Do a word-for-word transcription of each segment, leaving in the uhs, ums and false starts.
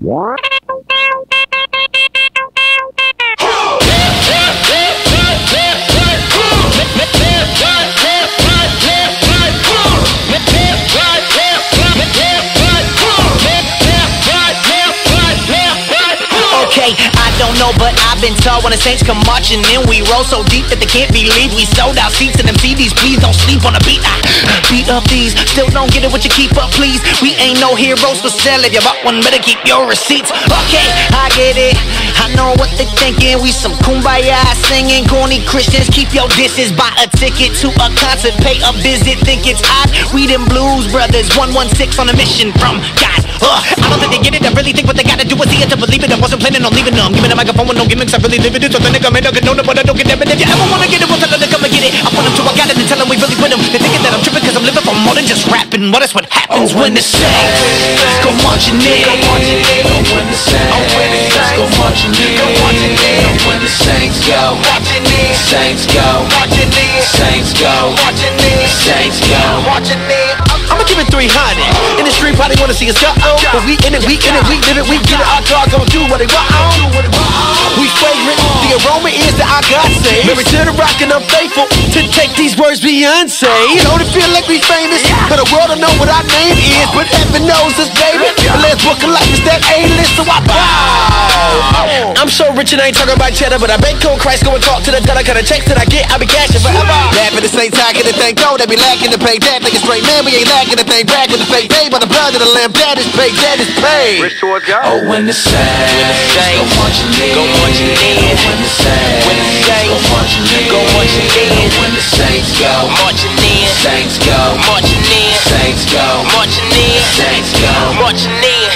Okay, I don't know, but I've been told when the Saints come marching in, we roll so deep that they can't believe we sold out seats in them C Ds. Please don't sleep on the beat. I beat up these, still don't get it, what you keep up, please. We ain't no heroes for sale. If you bought one, better keep your receipts. Okay, I get it. I know what they thinking. We some kumbaya singing, corny Christians. Keep your dishes, buy a ticket to a concert, pay a visit. Think it's odd? We them Blues Brothers, one one six on a mission from God. Uh, I don't think they get it. I really think what they gotta do is see it to believe it. I wasn't planning on leaving them. Give me the microphone with no gimmicks. I really live it. So the nigga made a good know but I don't get them. And if you ever wanna get it, we'll tell them to come and get it. I want them to, I got it, and tell them we really with them. They're thinking that I'm tripping cause I'm living for more than just rapping. Well, that's what happens oh, when the Saints go marching in. Go marching in. Oh, when the Saints go marching in. Go marching in. Oh, when the Saints go marching in. Saints go marching in. Saints go marching in. Saints go marching in. I'ma keep it three hundred. In the street, probably wanna see us go on. But we in it, we in it, we did it, we get it. Our God gon' do what they want on. We fragrant, the aroma is that our God saves. Married to the rock and I'm faithful to take these words Beyonce. Don't it feel like we famous? But the world don't know what our name is, but heaven knows us, baby. The last book of life is that A-list, so I bow. I'm so rich and I ain't talking about cheddar, but I bake cold Christ, go and talk to the dollar. Kind of checks that I get, I be cashing forever. Bad for the same time, get the thing go, they be lacking to pay that. Like a straight man, we ain't lacking the thing back with the fake pay, but the blood of the lamb, that is paid, that is paid. Rich towards God. Oh, when the Saints go marching in, go marching in. When the Saints, when the Saints go marching in, go marching in. When the Saints go marching in, Saints go marching in, Saints go marching in, Saints go marching in.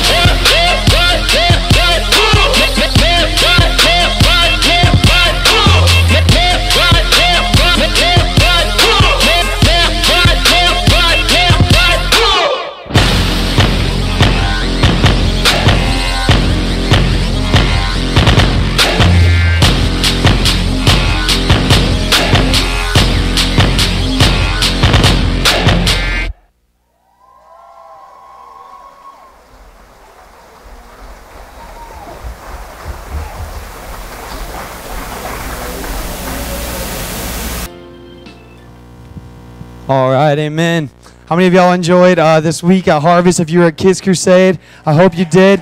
All right, amen. How many of y'all enjoyed uh, this week at Harvest? If you were at Kids Crusade, I hope you did.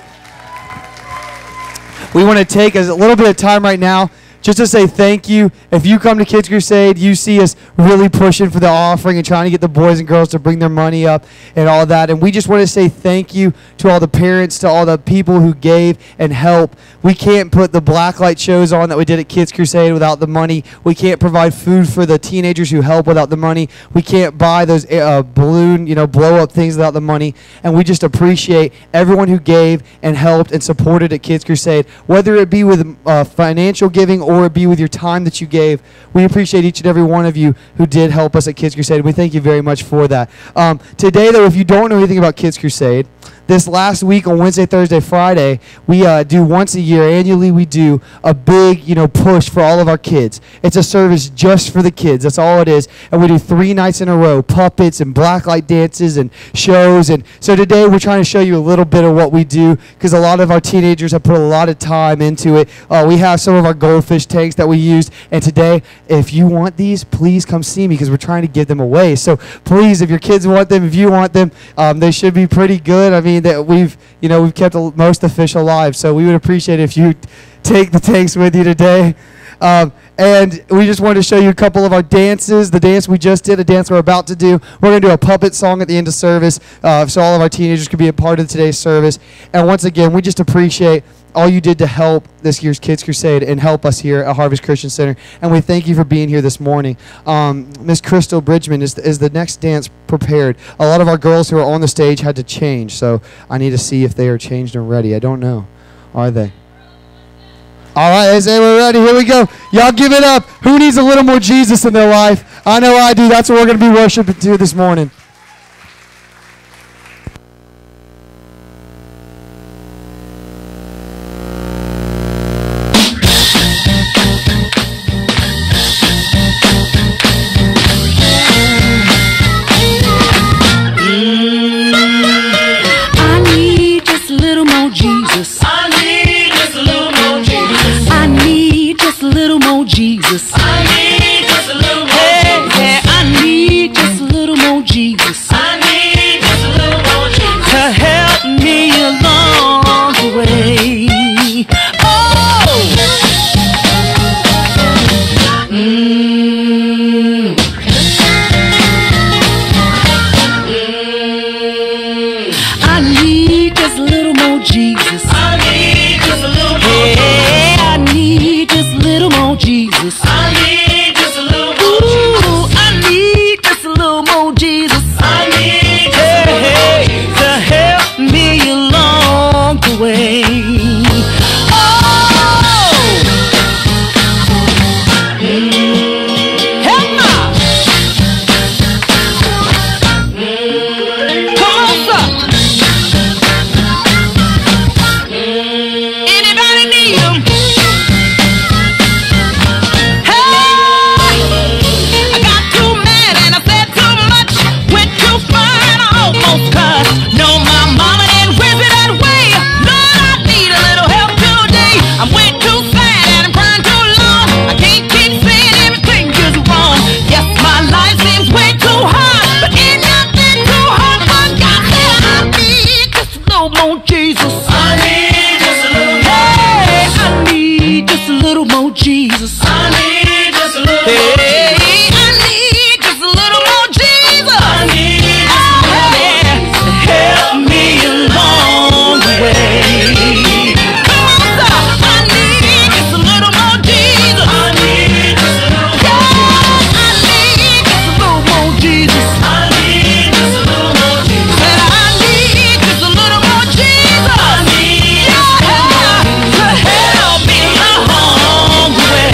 We want to take a little bit of time right now just to say thank you. If you come to Kids Crusade, you see us really pushing for the offering and trying to get the boys and girls to bring their money up and all that. And we just want to say thank you to all the parents, to all the people who gave and helped. We can't put the blacklight shows on that we did at Kids Crusade without the money. We can't provide food for the teenagers who help without the money. We can't buy those uh, balloon, you know, blow up things without the money. And we just appreciate everyone who gave and helped and supported at Kids Crusade, whether it be with uh, financial giving or it be with your time that you gave. We appreciate each and every one of you who did help us at Kids Crusade. We thank you very much for that. Um, today, though, if you don't know anything about Kids Crusade, this last week on Wednesday, Thursday, Friday, we uh, do once a year, annually we do a big, you know, push for all of our kids. It's a service just for the kids. That's all it is. And we do three nights in a row, puppets and blacklight dances and shows. And so today we're trying to show you a little bit of what we do because a lot of our teenagers have put a lot of time into it. Uh, we have some of our goldfish tanks that we used. And today, if you want these, please come see me because we're trying to give them away. So please, if your kids want them, if you want them, um, they should be pretty good. I mean, that we've, you know, we've kept the most of the fish alive, so we would appreciate it if you take the tanks with you today. Um, and we just wanted to show you a couple of our dances. The dance we just did, a dance we're about to do. We're going to do a puppet song at the end of service, uh, so all of our teenagers can be a part of today's service. And once again, we just appreciate all you did to help this year's Kids Crusade and help us here at Harvest Christian Center. And we thank you for being here this morning. Um, Miss Crystal Bridgman, is the, is the next dance prepared? A lot of our girls who are on the stage had to change, so I need to see if they are changed and ready. I don't know. Are they? All right, they say we're ready. Here we go. Y'all give it up. Who needs a little more Jesus in their life? I know I do. That's what we're going to be worshiping to this morning. I need just a little more Jesus. more Jesus. I need just a little more Hey, Jesus. yeah, I need just a little more Jesus I need just a little more Jesus. to help me along the way. Oh, mm. I need just a little more Jesus. I need just a little more Jesus. Hey, I need just a little more Jesus. I need just a little more Jesus. Ooh, I need just a little more Jesus. I need just a Hey, little more hey, Jesus. to help me along the way. Oh, help me. Come on, sir. Anybody need 'em? Hey, I got too mad and I said too much. Went too far and I almost cussed. No, my mama didn't raise me that way. Lord, I need a little help today. I'm way too sad and I'm crying too long. I can't keep saying everything is wrong. Yes, my life seems way too hard, but ain't nothing too hard for God. Said I need just a little more Jesus. I need just a little more Hey, Jesus. I need just a little more Jesus. I need just a little more Hey, Jesus. I need just a little more Jesus. I need just a Oh, little more yeah. Jesus. Help me along the way. Come on, sir. I need just a little more Jesus. I need just a little more Yeah, I need just a little more Jesus. I need just a little more Jesus. Said I need just a little more Jesus. I need Yeah, to help me along the way.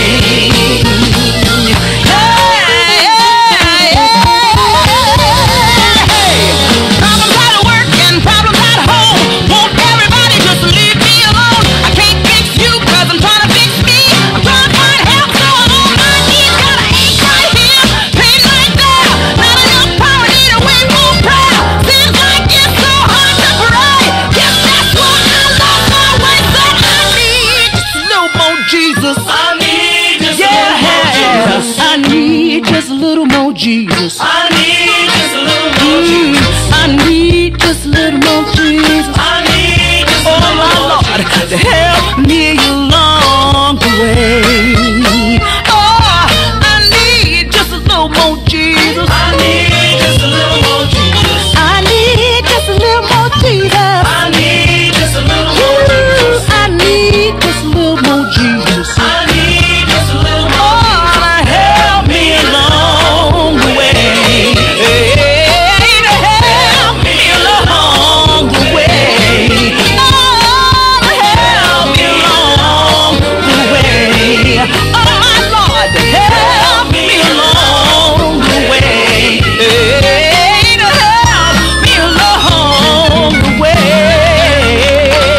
Problems at work and problems at home. Won't everybody just leave me alone? I can't fix you 'cause I'm trying to fix me. I'm trying to find help, so I'm on my knees. Got an ache right here, pain right there. Not enough power, need a way more prayer. Seems like it's so hard to pray. Guess that's why I lost my way. Said I need just a little more Jesus. I need just a little more Yeah, Jesus. I need just a little more Jesus. I need just a little more Mm, Jesus. I need just a little more Jesus. I need just a Oh little my more Lord, Jesus. to help me along the way. Oh, I need just a little more Jesus. I need just a little more Jesus. I need just a little more Jesus. I need just a little more Ooh, Jesus. I need just a little more Jesus. I need just a little more Oh, Jesus. to help me along the way. Hey, to help me along the way. Oh, to help me along the way. Oh, my Lord, to help me along the way. Hey, to help me along the way.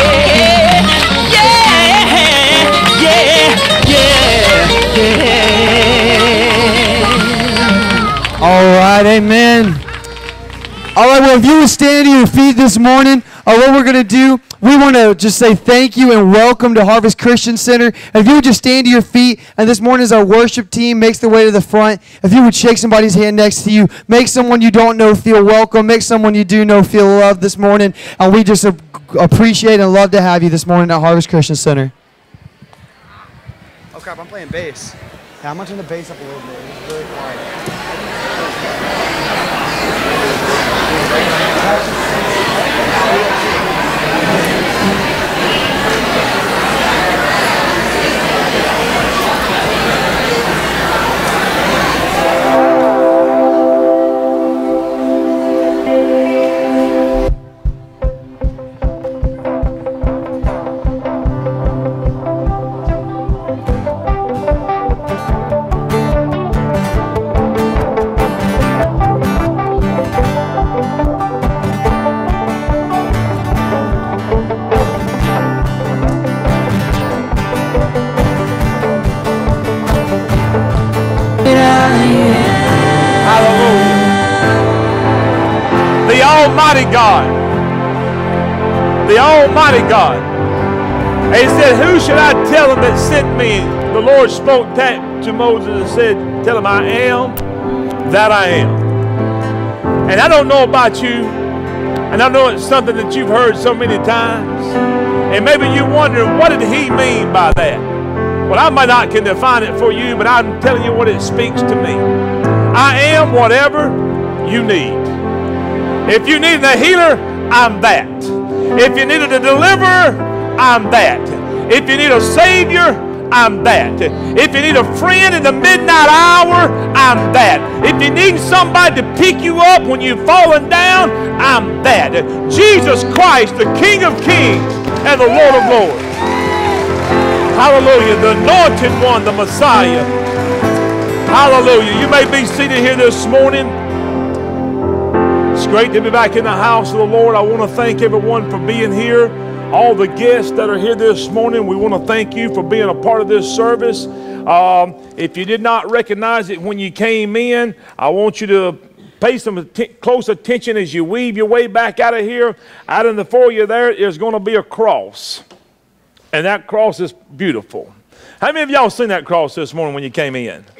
Yeah, yeah, yeah, yeah. All right, amen. All right, well, if you would stand to your feet this morning, uh, what we're going to do, we want to just say thank you and welcome to Harvest Christian Center. If you would just stand to your feet, and this morning as our worship team makes their way to the front, if you would shake somebody's hand next to you, make someone you don't know feel welcome, make someone you do know feel loved this morning, and we just uh, appreciate and love to have you this morning at Harvest Christian Center. Oh, crap, I'm playing bass. Yeah, I'm going to turn the bass up a little bit. It's really quiet. The Almighty God. The Almighty God. And he said, who should I tell him that sent me? the Lord spoke that to Moses and said, tell him I am that I am. And I don't know about you, and I know it's something that you've heard so many times, and maybe you're wondering, what did he mean by that? Well, I might not can define it for you, but I'm telling you what it speaks to me. I am whatever you need. If you need a healer, I'm that. If you needed a deliverer, I'm that. If you need a savior, I'm that. If you need a friend in the midnight hour, I'm that. If you need somebody to pick you up when you've fallen down, I'm that. Jesus Christ, the King of Kings and the Lord of Lords. Hallelujah. The anointed one, the Messiah. Hallelujah. You may be seated here this morning. It's great to be back in the house of the Lord. I want to thank everyone for being here. All the guests that are here this morning, we want to thank you for being a part of this service. Um, if you did not recognize it when you came in, I want you to pay some att- close attention as you weave your way back out of here. Out in the foyer there is going to be a cross. And that cross is beautiful. How many of y'all seen that cross this morning when you came in? Amen.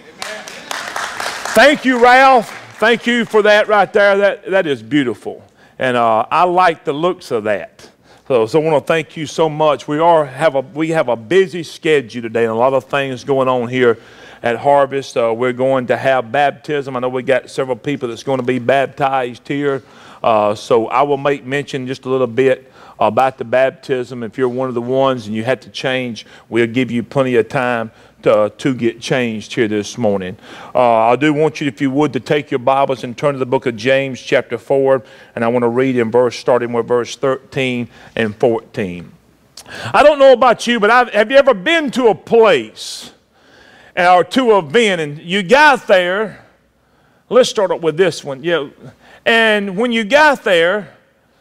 Thank you, Ralph. Thank you for that right there. That, that is beautiful. And uh, I like the looks of that. So, so I want to thank you so much. We are have a we have a busy schedule today, and a lot of things going on here at Harvest. Uh, we're going to have baptism. I know we got several people that's going to be baptized here. Uh, so I will make mention just a little bit about the baptism. If you're one of the ones and you had to change, we'll give you plenty of time to, to get changed here this morning. Uh, I do want you, if you would, to take your Bibles and turn to the book of James chapter four, and I want to read in verse, starting with verse thirteen and fourteen. I don't know about you, but I've, have you ever been to a place or to an event, and you got there? Let's start up with this one. Yeah, and when you got there,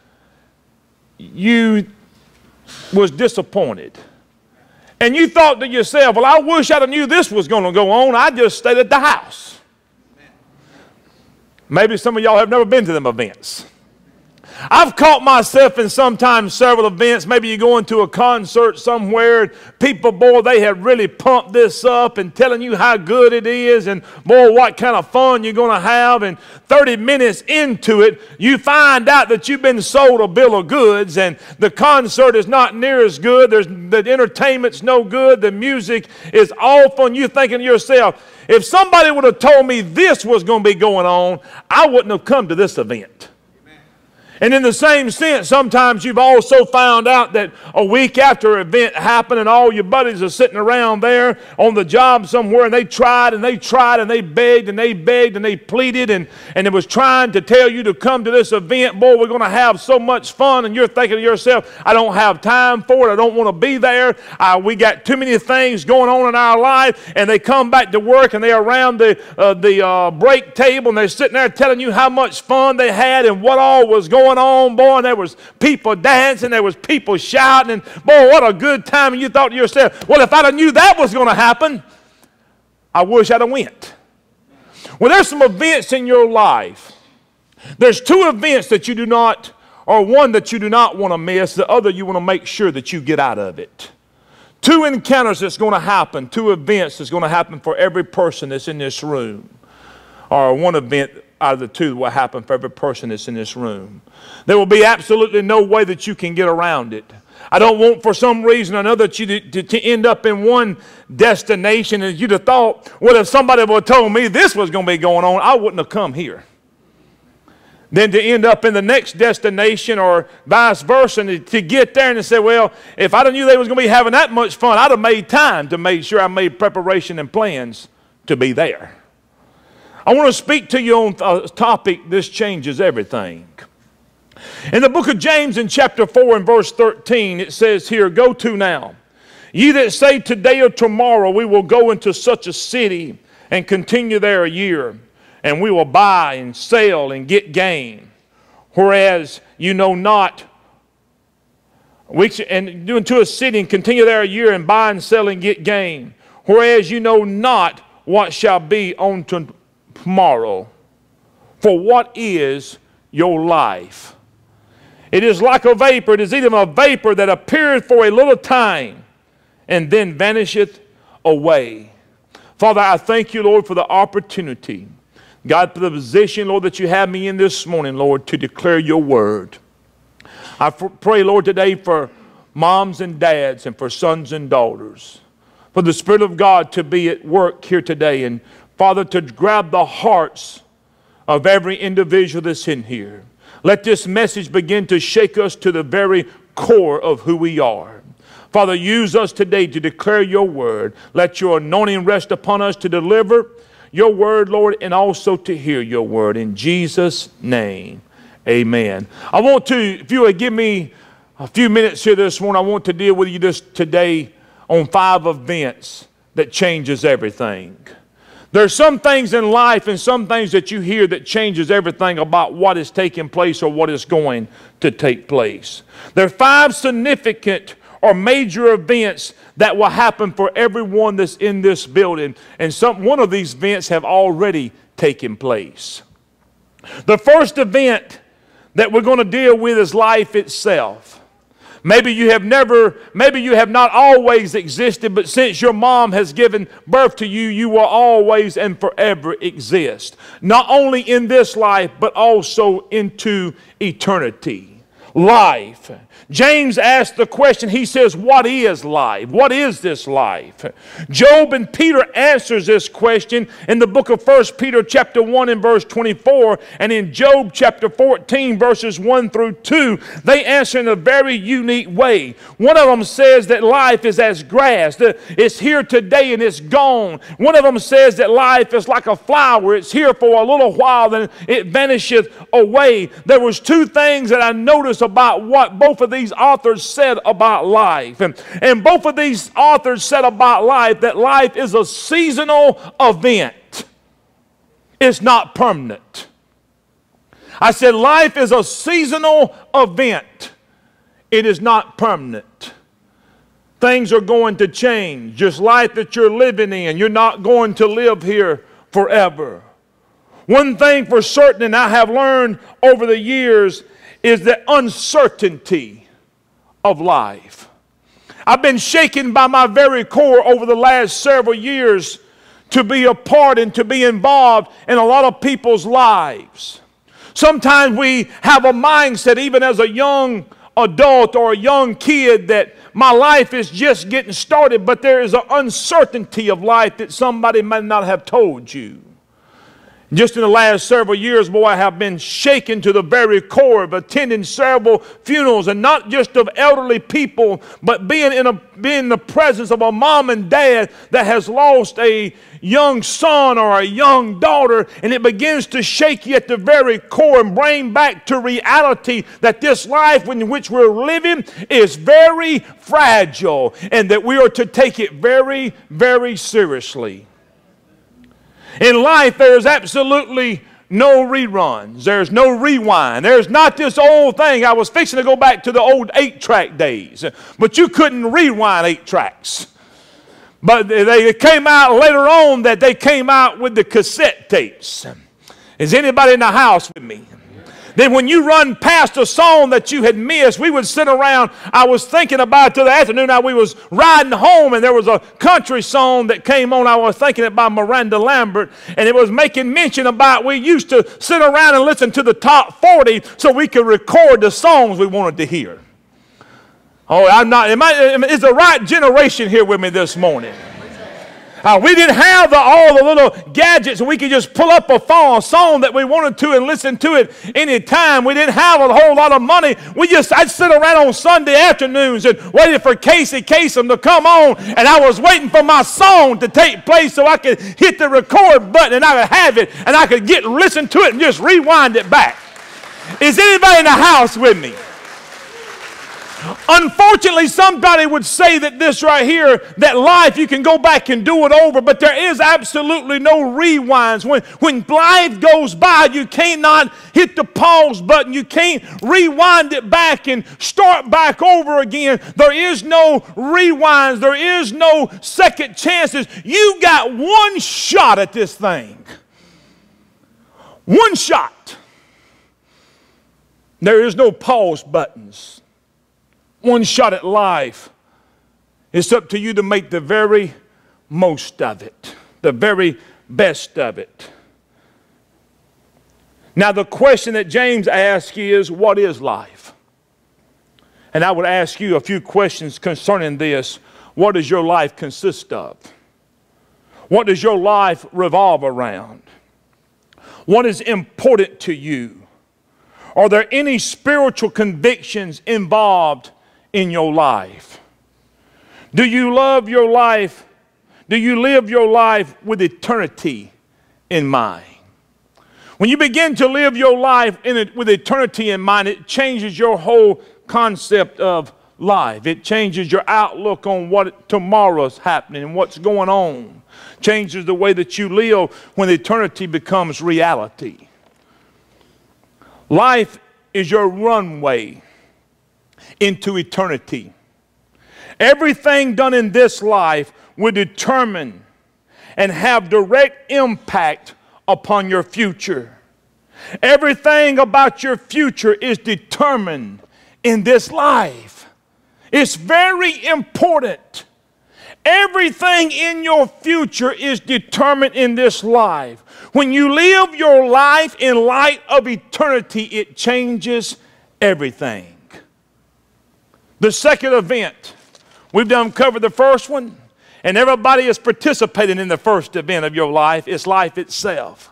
you was disappointed. And you thought to yourself, well, I wish I'd have knew this was going to go on. I just stayed at the house. Maybe some of y'all have never been to them events. I've caught myself in sometimes several events. Maybe you're going to a concert somewhere. And people, boy, they have really pumped this up and telling you how good it is. And, boy, what kind of fun you're going to have. And thirty minutes into it, you find out that you've been sold a bill of goods. And the concert is not near as good. There's, the entertainment's no good. The music is awful. And you're thinking to yourself, if somebody would have told me this was going to be going on, I wouldn't have come to this event. And in the same sense, sometimes you've also found out that a week after an event happened and all your buddies are sitting around there on the job somewhere, and they tried and they tried and they begged and they begged and they pleaded and, and it was trying to tell you to come to this event. Boy, we're going to have so much fun. And you're thinking to yourself, I don't have time for it. I don't want to be there. Uh, we got too many things going on in our life. And they come back to work and they're around the, uh, the uh, break table and they're sitting there telling you how much fun they had and what all was going on, boy, and there was people dancing, there was people shouting, and boy, what a good time. And you thought to yourself, well, if I'd have knew that was going to happen, I wish I'd have went. Well, there's some events in your life. There's two events that you do not, or one that you do not want to miss, the other you want to make sure that you get out of it. Two encounters that's going to happen, two events that's going to happen for every person that's in this room, or one event out of the two that will happen for every person that's in this room. There will be absolutely no way that you can get around it. I don't want for some reason or another that you to, to, to end up in one destination and you'd have thought, well, if somebody would have told me this was going to be going on, I wouldn't have come here. Then to end up in the next destination or vice versa, and to, to get there and to say, well, if I knew they was going to be having that much fun, I'd have made time to make sure I made preparation and plans to be there. I want to speak to you on a topic, this changes everything. In the book of James in chapter four and verse thirteen, it says here, go to now. Ye that say today or tomorrow we will go into such a city and continue there a year, and we will buy and sell and get gain. Whereas you know not, which, and go into a city and continue there a year and buy and sell and get gain. Whereas you know not what shall be on to tomorrow. For what is your life? It is like a vapor. It is even a vapor that appeareth for a little time and then vanisheth away. Father, I thank you, Lord, for the opportunity, God, for the position, Lord, that you have me in this morning, Lord, to declare your word. I pray, Lord, today for moms and dads and for sons and daughters, for the Spirit of God to be at work here today, and Father, to grab the hearts of every individual that's in here. Let this message begin to shake us to the very core of who we are. Father, use us today to declare your word. Let your anointing rest upon us to deliver your word, Lord, and also to hear your word. In Jesus' name, amen. I want to, if you would give me a few minutes here this morning, I want to deal with you this today on five events that changes everything. There's some things in life and some things that you hear that changes everything about what is taking place or what is going to take place. There are five significant or major events that will happen for everyone that's in this building, and some one of these events have already taken place. The first event that we're going to deal with is life itself. Maybe you have never, maybe you have not always existed, but since your mom has given birth to you, you will always and forever exist. Not only in this life, but also into eternity. Life. James asked the question, he says, what is life? What is this life? Job and Peter answers this question in the book of First Peter chapter one and verse twenty-four, and in Job chapter fourteen verses one through two, they answer in a very unique way. One of them says that life is as grass. It's here today and it's gone. One of them says that life is like a flower. It's here for a little while, then it vanisheth away. There was two things that I noticed about what both of these authors said about life. And, and both of these authors said about life that life is a seasonal event. It's not permanent. I said life is a seasonal event. It is not permanent. Things are going to change. Just life that you're living in, you're not going to live here forever. One thing for certain, and I have learned over the years, is the uncertainty of life. I've been shaken by my very core over the last several years to be a part and to be involved in a lot of people's lives. Sometimes we have a mindset, even as a young adult or a young kid, that my life is just getting started, but there is an uncertainty of life that somebody might not have told you. Just in the last several years, boy, I have been shaken to the very core of attending several funerals, and not just of elderly people, but being in, a, being in the presence of a mom and dad that has lost a young son or a young daughter, and it begins to shake you at the very core and bring back to reality that this life in which we're living is very fragile, and that we are to take it very, very seriously. In life, there's absolutely no reruns. There's no rewind. There's not this old thing. I was fixing to go back to the old eight-track days, but you couldn't rewind eight tracks. But they came out later on that they came out with the cassette tapes. Is anybody in the house with me? Then when you run past a song that you had missed, we would sit around. I was thinking about it till the afternoon. Now we was riding home, and there was a country song that came on. I was thinking it by Miranda Lambert, and it was making mention about we used to sit around and listen to the top forty so we could record the songs we wanted to hear. Oh, I'm not. Am I, is the right generation here with me this morning? Uh, we didn't have the, all the little gadgets, and we could just pull up a phone, a song that we wanted to and listen to it any time. We didn't have a whole lot of money. We just, I'd sit around on Sunday afternoons and waited for Casey Kasem to come on, and I was waiting for my song to take place so I could hit the record button and I could have it, and I could get listen to it and just rewind it back. Is anybody in the house with me? Unfortunately, somebody would say that this right here, that life, you can go back and do it over, but there is absolutely no rewinds. When, when life goes by, you cannot hit the pause button. You can't rewind it back and start back over again. There is no rewinds. There is no second chances. You got one shot at this thing. One shot. There is no pause buttons. One shot at life. It's up to you to make the very most of it, the very best of it. Now, the question that James asks is, what is life? And I would ask you a few questions concerning this. What does your life consist of? What does your life revolve around? What is important to you? Are there any spiritual convictions involved in your life? Do you love your life? Do you live your life with eternity in mind? When you begin to live your life in it with eternity in mind, it changes your whole concept of life. It changes your outlook on what tomorrow's happening and what's going on. Changes the way that you live when eternity becomes reality. Life is your runway into eternity. Everything done in this life will determine and have direct impact upon your future. Everything about your future is determined in this life. It's very important. Everything in your future is determined in this life. When you live your life in light of eternity, it changes everything. The second event, we've done covered the first one, and everybody is participating in the first event of your life. It's life itself.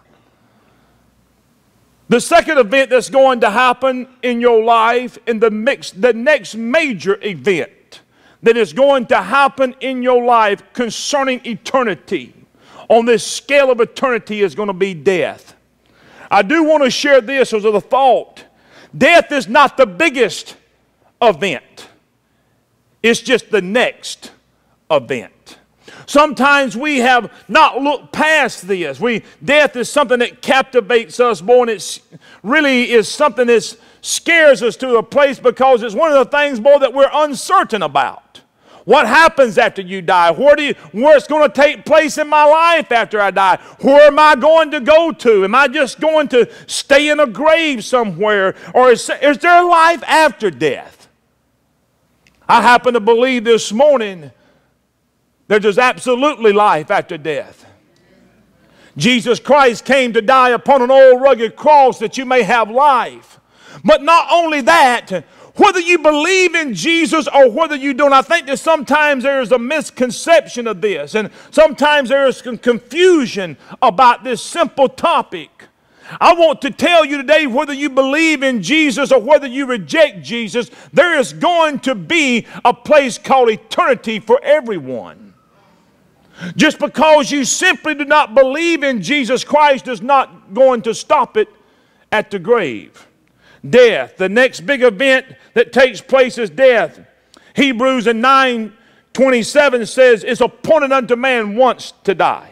The second event that's going to happen in your life, in the mix, the next major event that is going to happen in your life concerning eternity, on this scale of eternity, is going to be death. I do want to share this as a thought. Death is not the biggest event. It's just the next event. Sometimes we have not looked past this. We, death is something that captivates us more, and it really is something that scares us to a place because it's one of the things, boy, that we're uncertain about. What happens after you die? Where do you, where's going to take place in my life after I die? Where am I going to go to? Am I just going to stay in a grave somewhere? Or is, is there a life after death? I happen to believe this morning that there's absolutely life after death. Jesus Christ came to die upon an old rugged cross that you may have life. But not only that, whether you believe in Jesus or whether you don't, I think that sometimes there is a misconception of this, and sometimes there is some confusion about this simple topic. I want to tell you today, whether you believe in Jesus or whether you reject Jesus, there is going to be a place called eternity for everyone. Just because you simply do not believe in Jesus Christ is not going to stop it at the grave. Death, the next big event that takes place is death. Hebrews in nine twenty-seven says, it's appointed unto man once to die.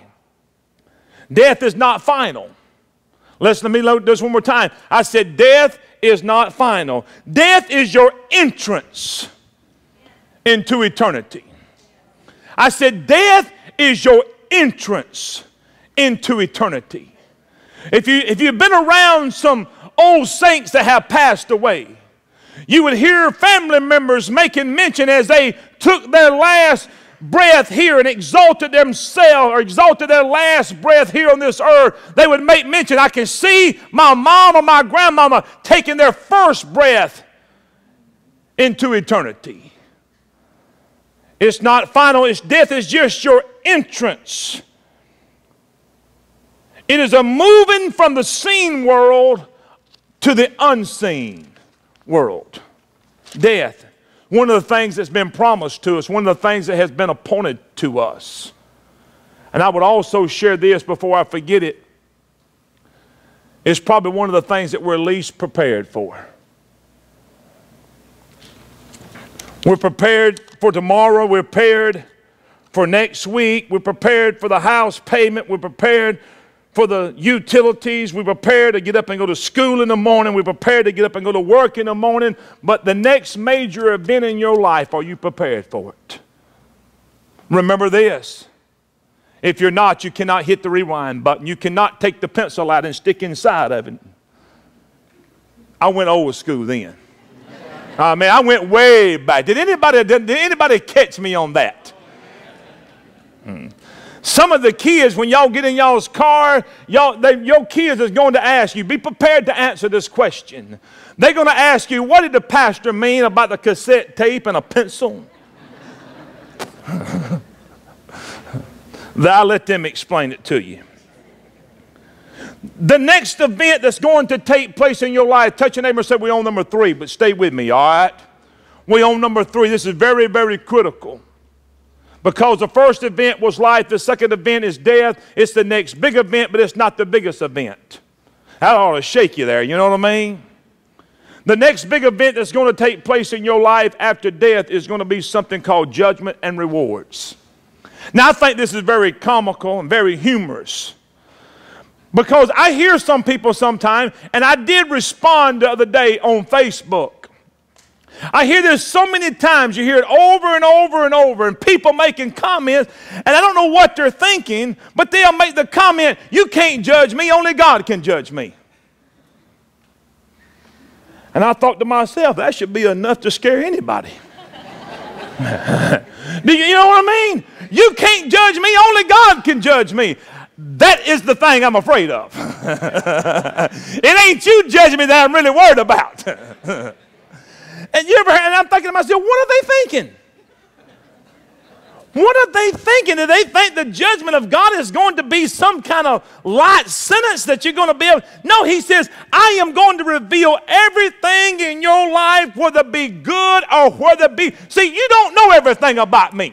Death is not final. Listen to me load this one more time. I said death is not final. Death is your entrance into eternity. I said death is your entrance into eternity. If, you, if you've been around some old saints that have passed away, you would hear family members making mention as they took their last breath here and exalted themselves or exalted their last breath here on this earth. They would make mention, I can see my mom or my grandmama taking their first breath into eternity. It's not final. It's death is just your entrance. It is a moving from the seen world to the unseen world. Death, one of the things that's been promised to us, one of the things that has been appointed to us. And I would also share this before I forget it. It's probably one of the things that we're least prepared for. We're prepared for tomorrow. We're prepared for next week. We're prepared for the house payment. We're prepared for the utilities. We're prepared to get up and go to school in the morning. We're prepared to get up and go to work in the morning. But the next major event in your life, are you prepared for it? Remember this. If you're not, you cannot hit the rewind button. You cannot take the pencil out and stick inside of it. I went old school then. I mean, I went way back. Did anybody, did anybody catch me on that? Hmm. Some of the kids, when y'all get in y'all's car, y'all, they, your kids is going to ask you, be prepared to answer this question. They're going to ask you, what did the pastor mean about the cassette tape and a pencil? I'll let them explain it to you. The next event that's going to take place in your life, touch your neighbor and say, we're on number three, but stay with me, all right? We're on number three. This is very, very critical. Because the first event was life, the second event is death. It's the next big event, but it's not the biggest event. That ought to shake you there, you know what I mean? The next big event that's going to take place in your life after death is going to be something called judgment and rewards. Now, I think this is very comical and very humorous. Because I hear some people sometimes, and I did respond the other day on Facebook. I hear this so many times, you hear it over and over and over, and people making comments, and I don't know what they're thinking, but they'll make the comment, you can't judge me, only God can judge me. And I thought to myself, that should be enough to scare anybody. Do you, you know what I mean? You can't judge me, only God can judge me. That is the thing I'm afraid of. It ain't you judging me that I'm really worried about. And you ever, and I'm thinking to myself, what are they thinking? What are they thinking? Do they think the judgment of God is going to be some kind of light sentence that you're going to be able? No, he says, I am going to reveal everything in your life, whether it be good or whether it be. See, you don't know everything about me.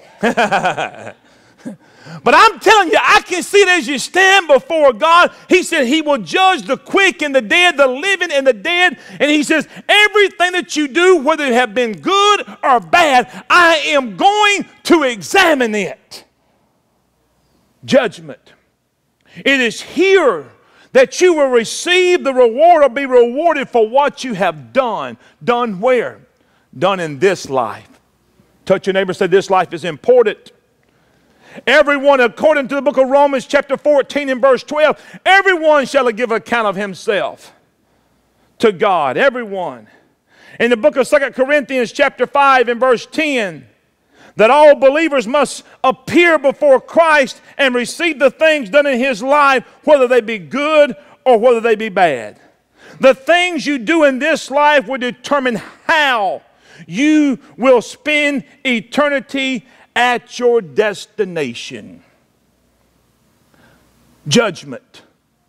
But I'm telling you, I can see it as you stand before God. He said he will judge the quick and the dead, the living and the dead. And he says, everything that you do, whether it have been good or bad, I am going to examine it. Judgment. It is here that you will receive the reward or be rewarded for what you have done. Done where? Done in this life. Touch your neighbor and say, this life is important. Everyone, according to the book of Romans chapter fourteen and verse twelve, everyone shall give account of himself to God. Everyone. In the book of Second Corinthians chapter five and verse ten, that all believers must appear before Christ and receive the things done in his life, whether they be good or whether they be bad. The things you do in this life will determine how you will spend eternity at your destination. Judgment.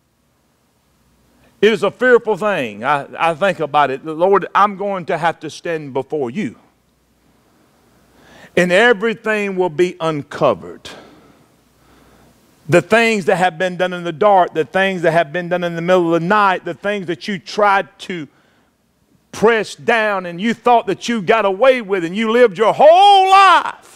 It is a fearful thing. I, I think about it. Lord, I'm going to have to stand before you. And everything will be uncovered. The things that have been done in the dark, the things that have been done in the middle of the night, the things that you tried to press down and you thought that you got away with and you lived your whole life.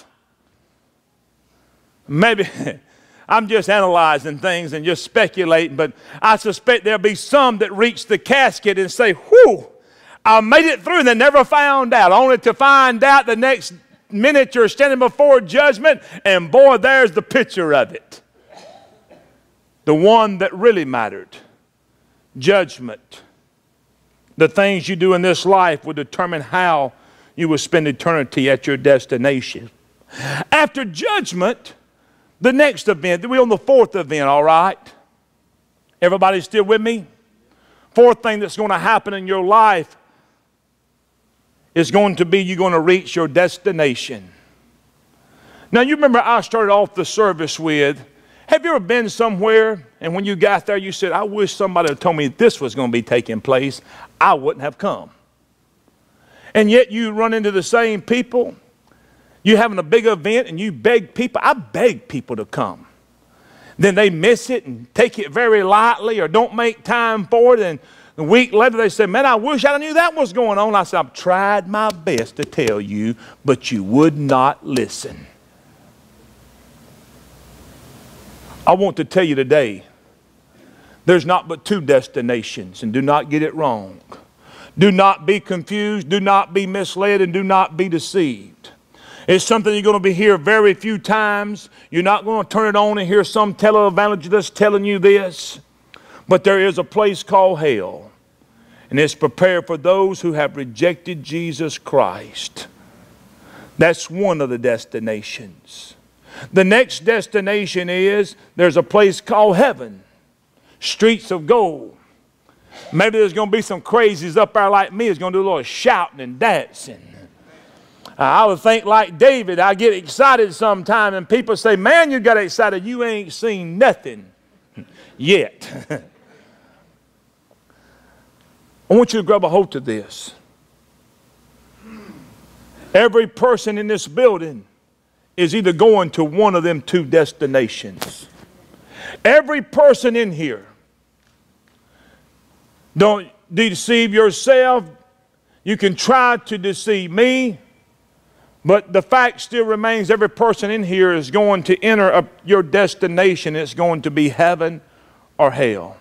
Maybe I'm just analyzing things and just speculating, but I suspect there'll be some that reach the casket and say, whew, I made it through and they never found out, only to find out the next minute you're standing before judgment, and boy, there's the picture of it. The one that really mattered. Judgment. The things you do in this life will determine how you will spend eternity at your destination. After judgment, the next event, we're on the fourth event, all right? Everybody still with me? Fourth thing that's going to happen in your life is going to be you're going to reach your destination. Now, you remember I started off the service with, have you ever been somewhere and when you got there you said, I wish somebody had told me this was going to be taking place, I wouldn't have come. And yet you run into the same people. You're having a big event and you beg people. I beg people to come. Then they miss it and take it very lightly or don't make time for it. And a week later they say, man, I wish I knew that was going on. I said, I've tried my best to tell you, but you would not listen. I want to tell you today, there's not but two destinations, and do not get it wrong. Do not be confused, do not be misled, and do not be deceived. It's something you're going to be here very few times. You're not going to turn it on and hear some televangelist telling you this. But there is a place called hell. And it's prepared for those who have rejected Jesus Christ. That's one of the destinations. The next destination is there's a place called heaven, streets of gold. Maybe there's going to be some crazies up there like me. It's going to do a little shouting and dancing. Uh, I would think like David. I get excited sometime and people say, man, you got excited. You ain't seen nothing yet. I want you to grab a hold of this. Every person in this building is either going to one of them two destinations. Every person in here. Don't deceive yourself. You can try to deceive me, but the fact still remains every person in here is going to enter a, your destination. It's going to be heaven or hell.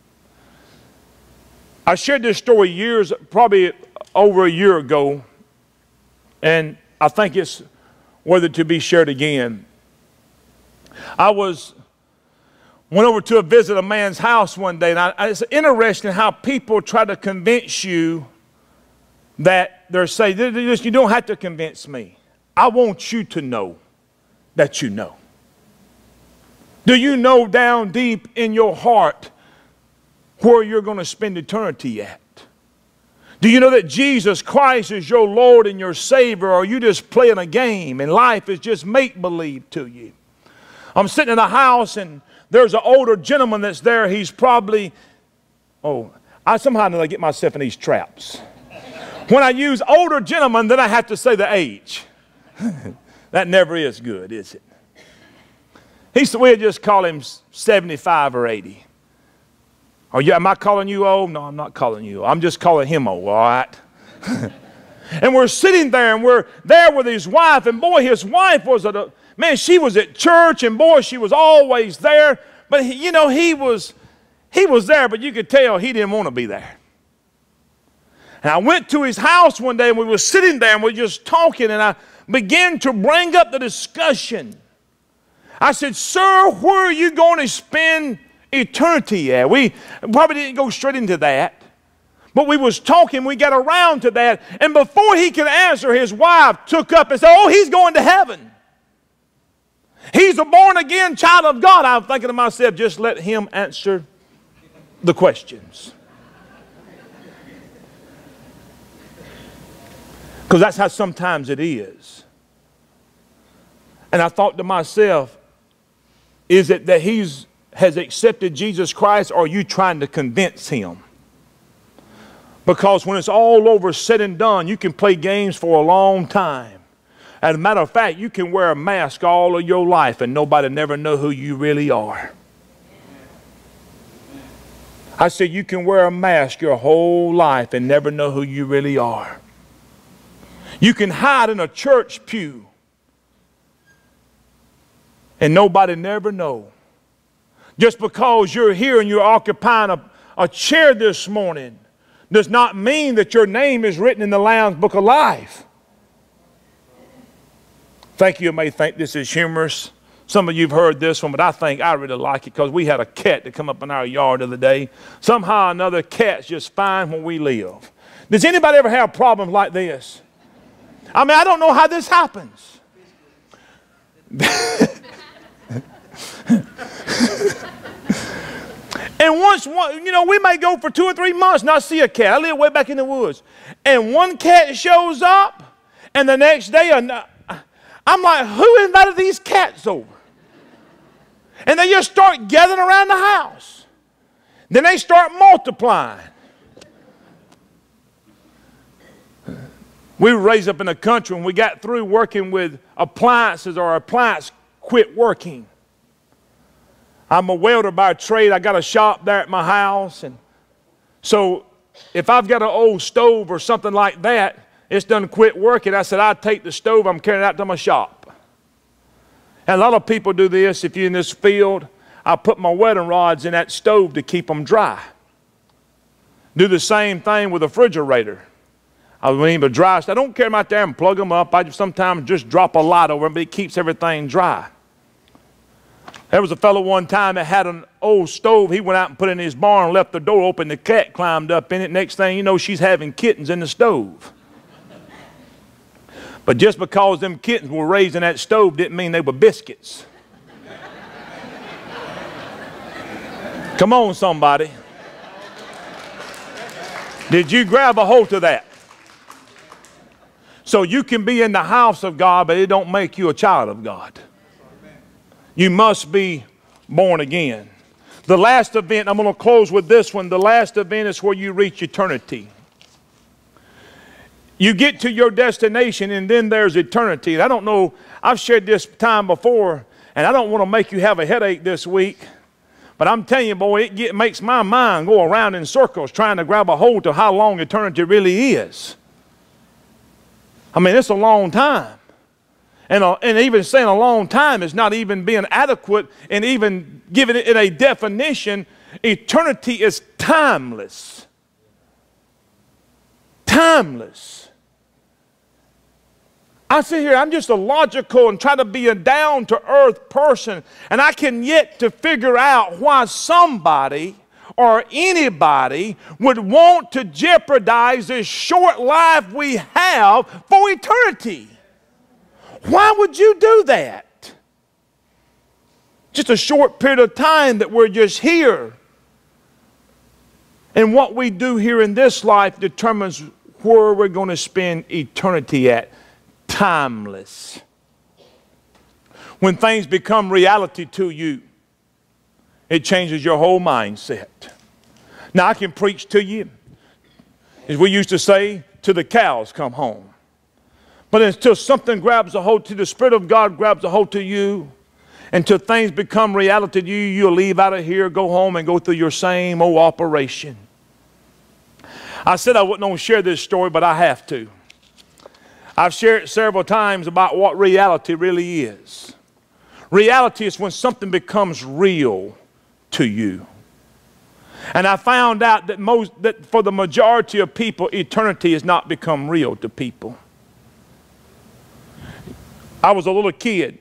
I shared this story years, probably over a year ago, and I think it's worthy to be shared again. I was went over to a visit a man's house one day, and I, it's interesting how people try to convince you that they're saying, you don't have to convince me. I want you to know that you know. Do you know down deep in your heart where you're going to spend eternity at? Do you know that Jesus Christ is your Lord and your Savior, or are you just playing a game and life is just make-believe to you? I'm sitting in a house and there's an older gentleman that's there. He's probably, oh, I somehow know I get myself in these traps. When I use older gentleman, then I have to say the age. That never is good, is it? He's, we'll just call him seventy-five or eighty. Are you, am I calling you old? No, I'm not calling you old. I'm just calling him old, all right? And we're sitting there, and we're there with his wife, and boy, his wife was at a, man, she was at church, and boy, she was always there. But, he, you know, he was, he was there, but you could tell he didn't want to be there. And I went to his house one day, and we were sitting there, and we were just talking, and I began to bring up the discussion. I said, sir, where are you going to spend eternity at? We probably didn't go straight into that, but we was talking, we got around to that, and before he could answer, his wife took up and said, oh, he's going to heaven. He's a born-again child of God. I'm thinking to myself, just let him answer the questions. Because that's how sometimes it is. And I thought to myself, is it that he's has accepted Jesus Christ, or are you trying to convince him? Because when it's all over, said and done, you can play games for a long time. As a matter of fact, you can wear a mask all of your life and nobody never know who you really are. I said you can wear a mask your whole life and never know who you really are. You can hide in a church pew and nobody never know. Just because you're here and you're occupying a, a chair this morning does not mean that your name is written in the Lamb's Book of Life. Thank you. You may think this is humorous. Some of you have heard this one, but I think I really like it because we had a cat that come up in our yard the other day. Somehow another cat's just fine where we live. Does anybody ever have problems like this? I mean, I don't know how this happens. And once, one, you know, we may go for two or three months not see a cat. I live way back in the woods. And one cat shows up, and the next day, I'm like, who invited these cats over? And they just start gathering around the house. Then they start multiplying. We were raised up in the country, and we got through working with appliances, or our appliance quit working. I'm a welder by trade. I got a shop there at my house. And so if I've got an old stove or something like that, it's done quit working. I said, I'd take the stove, I'm carrying it out to my shop. And a lot of people do this. If you're in this field, I put my welding rods in that stove to keep them dry. Do the same thing with a refrigerator. I mean, but dry, I don't carry them out there and plug them up. I just sometimes just drop a light over them, but it keeps everything dry. There was a fellow one time that had an old stove. He went out and put it in his barn, left the door open. The cat climbed up in it. Next thing you know, she's having kittens in the stove. But just because them kittens were raised in that stove didn't mean they were biscuits. Come on, somebody. Did you grab a hold of that? So you can be in the house of God, but it don't make you a child of God. You must be born again. The last event, I'm going to close with this one. The last event is where you reach eternity. You get to your destination and then there's eternity. I don't know, I've shared this time before, and I don't want to make you have a headache this week, but I'm telling you, boy, it get, makes my mind go around in circles trying to grab a hold to how long eternity really is. I mean, it's a long time. And, a, and even saying a long time is not even being adequate and even giving it a definition. Eternity is timeless. Timeless. I sit here, I'm just a logical and try to be a down-to-earth person, and I can yet to figure out why somebody or anybody would want to jeopardize this short life we have for eternity. Why would you do that? Just a short period of time that we're just here. And what we do here in this life determines where we're going to spend eternity at. Timeless. When things become reality to you, it changes your whole mindset. Now I can preach to you, as we used to say, till the cows come home. But until something grabs a hold to the Spirit of God grabs a hold to you, until things become reality to you, you'll leave out of here, go home, and go through your same old operation. I said I wouldn't want to share this story, but I have to. I've shared it several times about what reality really is. Reality is when something becomes real to you. And I found out that most that for the majority of people, eternity has not become real to people. I was a little kid.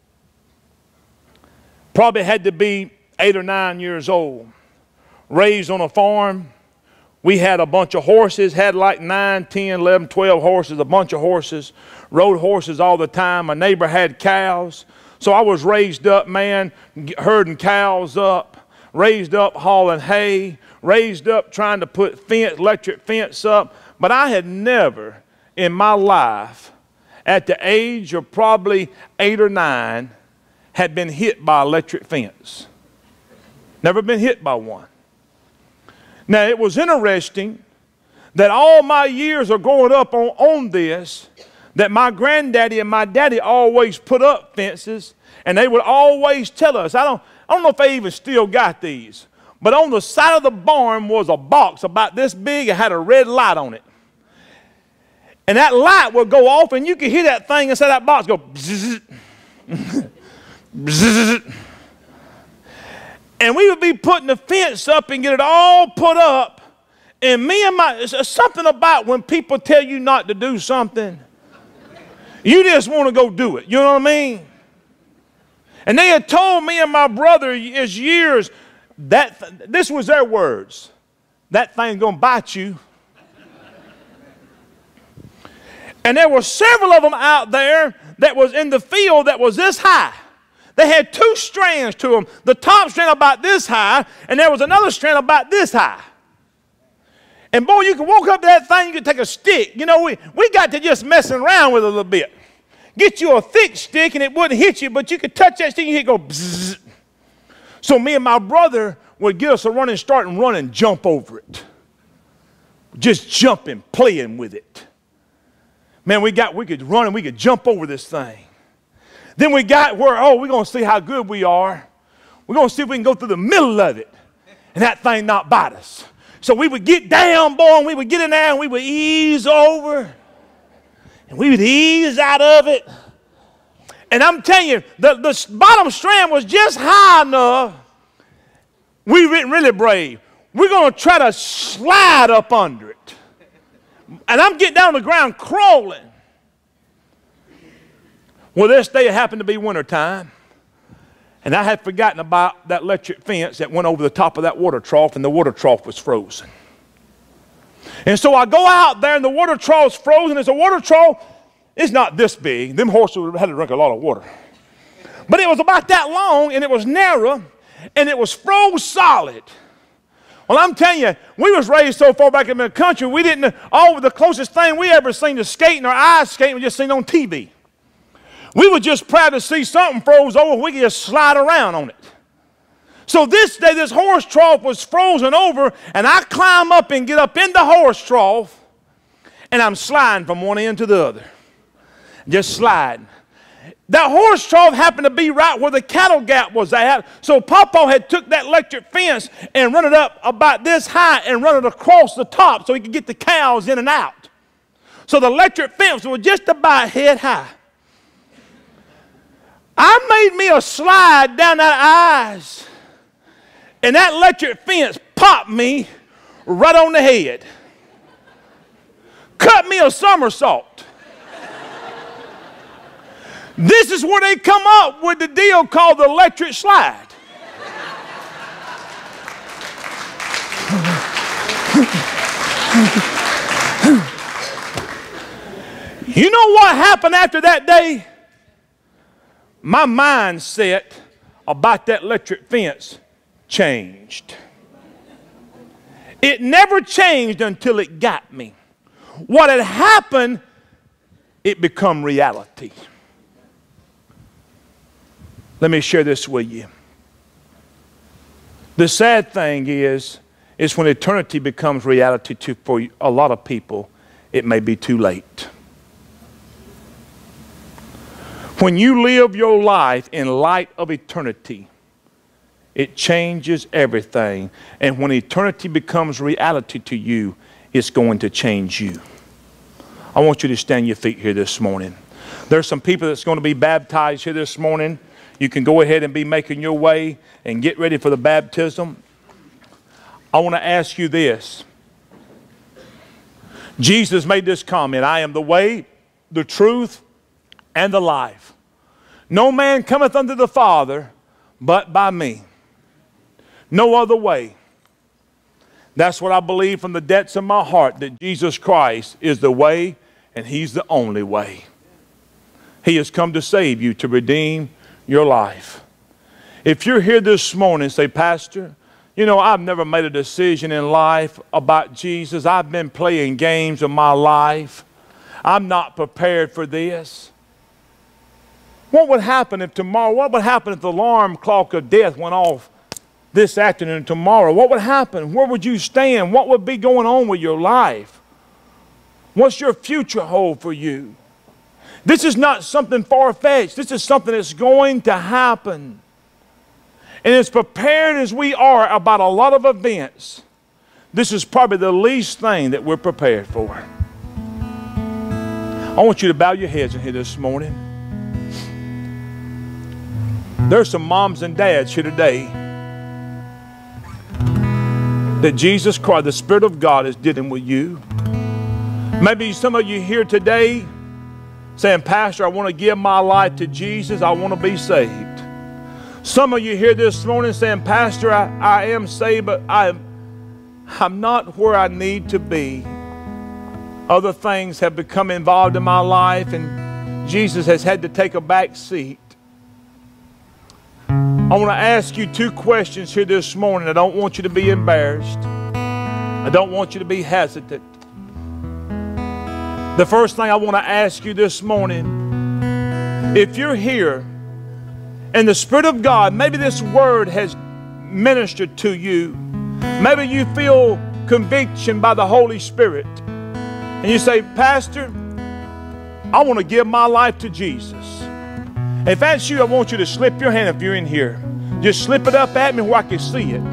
Probably had to be eight or nine years old. Raised on a farm. We had a bunch of horses, had like nine, ten, eleven, twelve horses, a bunch of horses. Rode horses all the time. My neighbor had cows. So I was raised up, man, herding cows up. Raised up hauling hay. Raised up trying to put fence, electric fence up. But I had never in my life, at the age of probably eight or nine, had been hit by electric fence. Never been hit by one. Now, it was interesting that all my years of growing up on, on this, that my granddaddy and my daddy always put up fences, and they would always tell us, I don't, I don't know if they even still got these, but on the side of the barn was a box about this big. It had a red light on it. And that light would go off, and you could hear that thing inside that box go bzzz, bzzz. And we would be putting the fence up and get it all put up. And me and my, it's something about when people tell you not to do something, you just want to go do it. You know what I mean? And they had told me and my brother as years, that th this was their words, that thing's going to bite you. And there were several of them out there that was in the field that was this high. They had two strands to them. The top strand about this high, and there was another strand about this high. And boy, you could walk up to that thing, you could take a stick. You know, we, we got to just messing around with it a little bit. Get you a thick stick and it wouldn't hit you, but you could touch that stick and it go bzzz. So me and my brother would get us a running start and run and jump over it. Just jumping, playing with it. Man, we got, we could run and we could jump over this thing. Then we got where, oh, we're going to see how good we are. We're going to see if we can go through the middle of it and that thing not bite us. So we would get down, boy, and we would get in there and we would ease over. And we would ease out of it. And I'm telling you, the, the bottom strand was just high enough. We were really brave. We're going to try to slide up under it. And I'm getting down on the ground crawling. Well, this day it happened to be wintertime. And I had forgotten about that electric fence that went over the top of that water trough, and the water trough was frozen. And so I go out there, and the water trough's frozen. It's a water trough. It's not this big. Them horses would have had to drink a lot of water. But it was about that long, and it was narrow, and it was froze solid. Well, I'm telling you, we was raised so far back in the country, we didn't, all the closest thing we ever seen to skating or ice skating we just seen on T V. We were just proud to see something froze over, we could just slide around on it. So this day, this horse trough was frozen over, and I climb up and get up in the horse trough, and I'm sliding from one end to the other. Just sliding. That horse trough happened to be right where the cattle gap was at. So Papa had took that electric fence and run it up about this high and run it across the top so he could get the cows in and out. So the electric fence was just about head high. I made me a slide down that ice, and that electric fence popped me right on the head. Cut me a somersault. This is where they come up with the deal called the electric slide. You know what happened after that day? My mindset about that electric fence changed. It never changed until it got me. What had happened, it become reality. Let me share this with you. The sad thing is, is when eternity becomes reality to, for a lot of people, it may be too late. When you live your life in light of eternity, it changes everything. And when eternity becomes reality to you, it's going to change you. I want you to stand your feet here this morning. There's some people that's going to be baptized here this morning. You can go ahead and be making your way and get ready for the baptism. I want to ask you this. Jesus made this comment, I am the way, the truth, and the life. No man cometh unto the Father but by me. No other way. That's what I believe from the depths of my heart, that Jesus Christ is the way and He's the only way. He has come to save you, to redeem your life. If you're here this morning and say, Pastor, you know, I've never made a decision in life about Jesus. I've been playing games of my life. I'm not prepared for this. What would happen if tomorrow, what would happen if the alarm clock of death went off this afternoon, tomorrow? What would happen? Where would you stand? What would be going on with your life? What's your future hold for you? This is not something far-fetched. This is something that's going to happen. And as prepared as we are about a lot of events, this is probably the least thing that we're prepared for. I want you to bow your heads in here this morning. There's some moms and dads here today that Jesus Christ, the Spirit of God, is dealing with you. Maybe some of you here today saying, Pastor, I want to give my life to Jesus. I want to be saved. Some of you here this morning saying, Pastor, I, I am saved, but I, I'm not where I need to be. Other things have become involved in my life, and Jesus has had to take a back seat. I want to ask you two questions here this morning. I don't want you to be embarrassed. I don't want you to be hesitant. The first thing I want to ask you this morning, if you're here and the Spirit of God, maybe this word has ministered to you, maybe you feel conviction by the Holy Spirit, and you say, Pastor, I want to give my life to Jesus. If that's you, I want you to slip your hand if you're in here. Just slip it up at me where I can see it.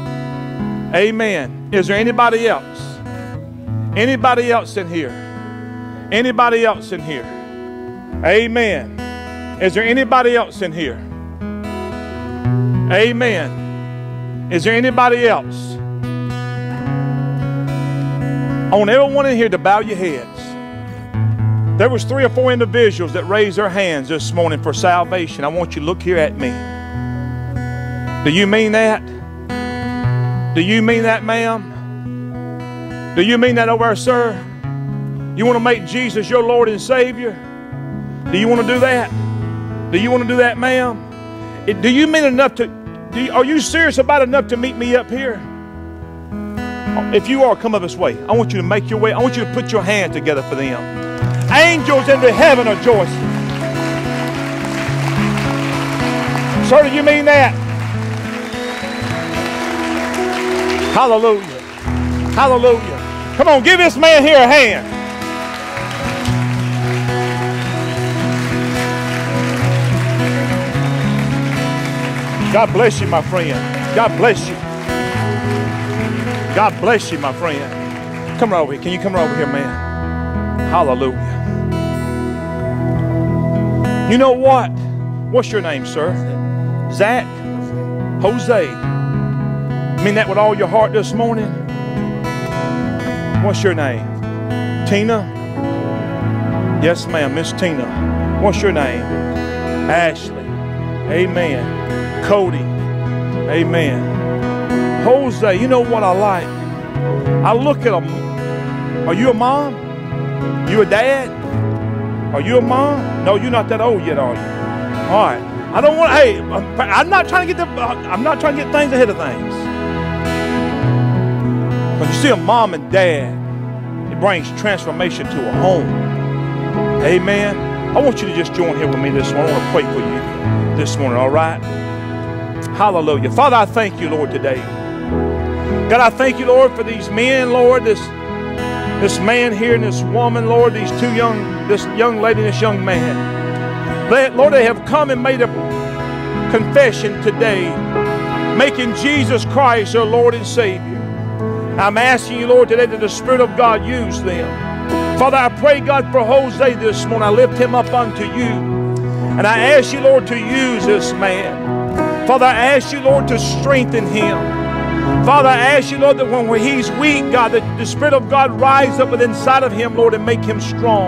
Amen. Is there anybody else? Anybody else in here? Anybody else in here? Amen. Is there anybody else in here? Amen. Is there anybody else? I want everyone in here to bow your heads. There was three or four individuals that raised their hands this morning for salvation. I want you to look here at me. Do you mean that? Do you mean that, ma'am? Do you mean that over there, sir? You want to make Jesus your Lord and Savior? Do you want to do that? Do you want to do that, ma'am? It- Do you mean enough to, do you, are you serious about enough to meet me up here? If you are, come up this way. I want you to make your way. I want you to put your hand together for them. Angels in the heaven are rejoicing. Sir, do you mean that? Hallelujah. Hallelujah. Come on, give this man here a hand. God bless you, my friend. God bless you. God bless you, my friend. Come right over here. Can you come right over here, man? Hallelujah. You know what? What's your name, sir? Zach? Jose. You mean that with all your heart this morning? What's your name? Tina? Yes, ma'am, Miss Tina. What's your name? Ashley. Amen. Cody. Amen. Jose, you know what I like? I look at them. Are you a mom? You a dad? Are you a mom? No, you're not that old yet, are you? All right. I don't want. Hey, I'm, I'm not trying to get the. I'm not trying to get things ahead of things. When you see a mom and dad, it brings transformation to a home. Amen. I want you to just join here with me this morning. I want to pray for you this morning. All right. Hallelujah. Father, I thank you, Lord, today. God, I thank you, Lord, for these men, Lord, this this man here and this woman, Lord, these two young, this young lady and this young man. They, Lord, they have come and made a confession today, making Jesus Christ their Lord and Savior. I'm asking you, Lord, today that the Spirit of God use them. Father, I pray, God, for Jose this morning. I lift him up unto you. And I ask you, Lord, to use this man. Father, I ask you, Lord, to strengthen him. Father, I ask you, Lord, that when he's weak, God, that the Spirit of God rise up within inside of him, Lord, and make him strong.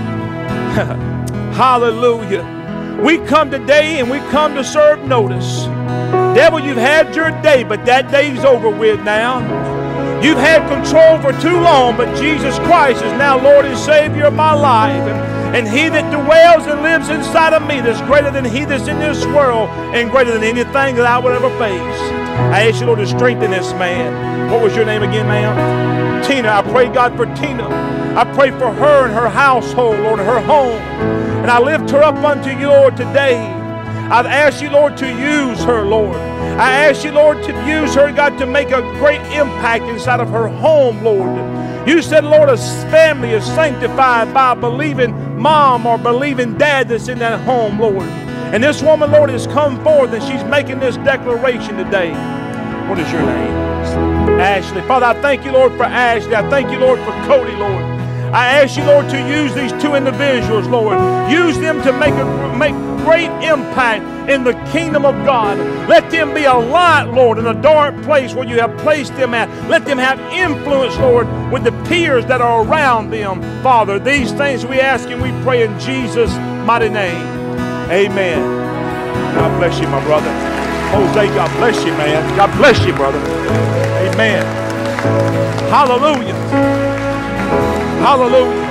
Hallelujah. We come today and we come to serve notice. Devil, you've had your day, but that day's over with now. You've had control for too long, but Jesus Christ is now Lord and Savior of my life. And he that dwells and lives inside of me that's greater than he that's in this world and greater than anything that I would ever face. I ask you, Lord, to strengthen this man. What was your name again, ma'am? Tina. I pray, God, for Tina. I pray for her and her household, Lord, her home. And I lift her up unto you, Lord, today. I've asked you, Lord, to use her, Lord. I ask you, Lord, to use her, God, to make a great impact inside of her home, Lord. You said, Lord, a family is sanctified by a believing mom or believing dad that's in that home, Lord. And this woman, Lord, has come forth and she's making this declaration today. What is your name? Ashley. Father, I thank you, Lord, for Ashley. I thank you, Lord, for Cody, Lord. I ask you, Lord, to use these two individuals, Lord. Use them to make a make great impact in the kingdom of God. Let them be a light, Lord, in a dark place where you have placed them at. Let them have influence, Lord, with the peers that are around them, Father. These things we ask and we pray in Jesus' mighty name. Amen. God bless you, my brother. Jose, God bless you, man. God bless you, brother. Amen. Hallelujah. Hallelujah.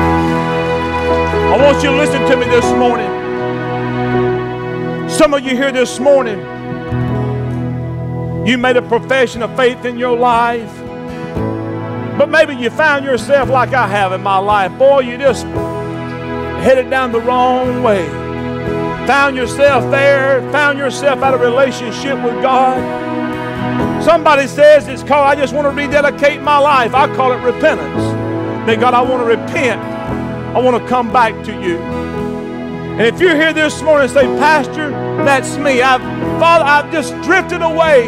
I want you to listen to me this morning. Some of you here this morning, you made a profession of faith in your life, but maybe you found yourself like I have in my life. Boy, you just headed down the wrong way. Found yourself there, found yourself out of relationship with God. Somebody says it's called, I just want to rededicate my life. I call it repentance. That God, I want to repent. I want to come back to you. And if you're here this morning and say, Pastor, that's me. I've, Father, I've just drifted away.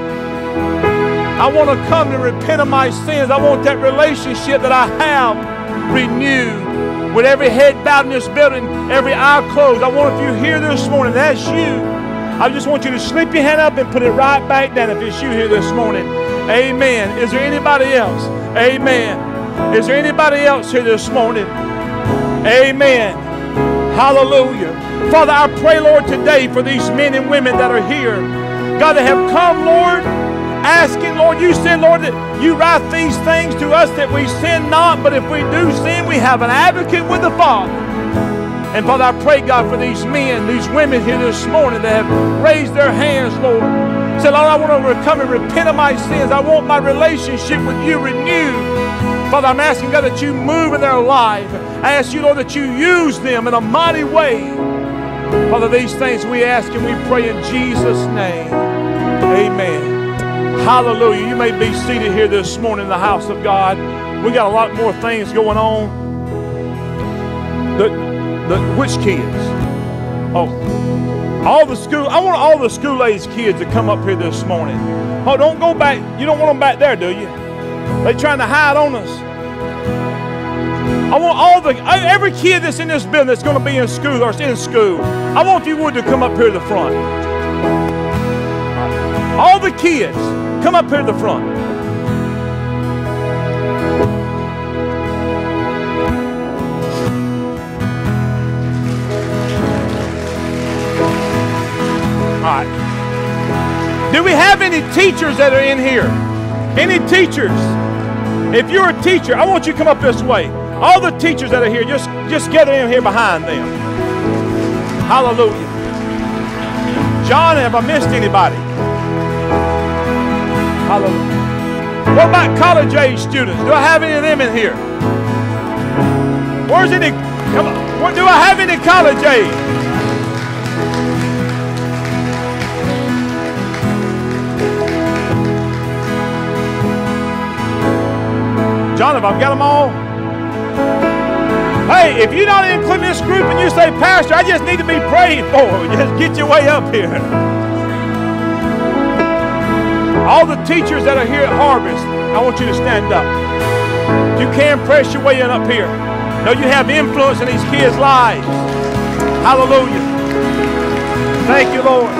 I want to come to repent of my sins. I want that relationship that I have renewed. With every head bowed in this building, every eye closed. I want, if you're here this morning, that's you. I just want you to slip your hand up and put it right back down if it's you here this morning. Amen. Is there anybody else? Amen. Is there anybody else here this morning? Amen. Hallelujah. Father, I pray, Lord, today for these men and women that are here. God, that have come, Lord, asking, Lord, you said, Lord, that you write these things to us that we sin not, but if we do sin, we have an advocate with the Father. And Father, I pray, God, for these men, these women here this morning that have raised their hands, Lord. Said, Lord, I want to come and repent of my sins. I want my relationship with you renewed. Father, I'm asking, God, that you move in their life. I ask you, Lord, that you use them in a mighty way. Father, these things we ask and we pray in Jesus' name. Amen. Hallelujah. You may be seated here this morning in the house of God. We got a lot more things going on. The, the, which kids? Oh, all the school. I want all the school-aged kids to come up here this morning. Oh, don't go back. You don't want them back there, do you? They trying to hide on us. I want all the, every kid that's in this building that's going to be in school or in school, I want if you would to come up here to the front. All the kids, come up here to the front. All right. Do we have any teachers that are in here? Any teachers? If you're a teacher, I want you to come up this way. All the teachers that are here, just, just gather in here behind them. Hallelujah. John, have I missed anybody? Hallelujah. What about college age students? Do I have any of them in here? Where's any? Come on. What, do I have any college age? John, have I got them all? Hey, if you're not included in this group and you say, Pastor, I just need to be prayed for, just get your way up here. All the teachers that are here at Harvest, I want you to stand up. You can press your way in up here. Know you have influence in these kids' lives. Hallelujah. Thank you, Lord.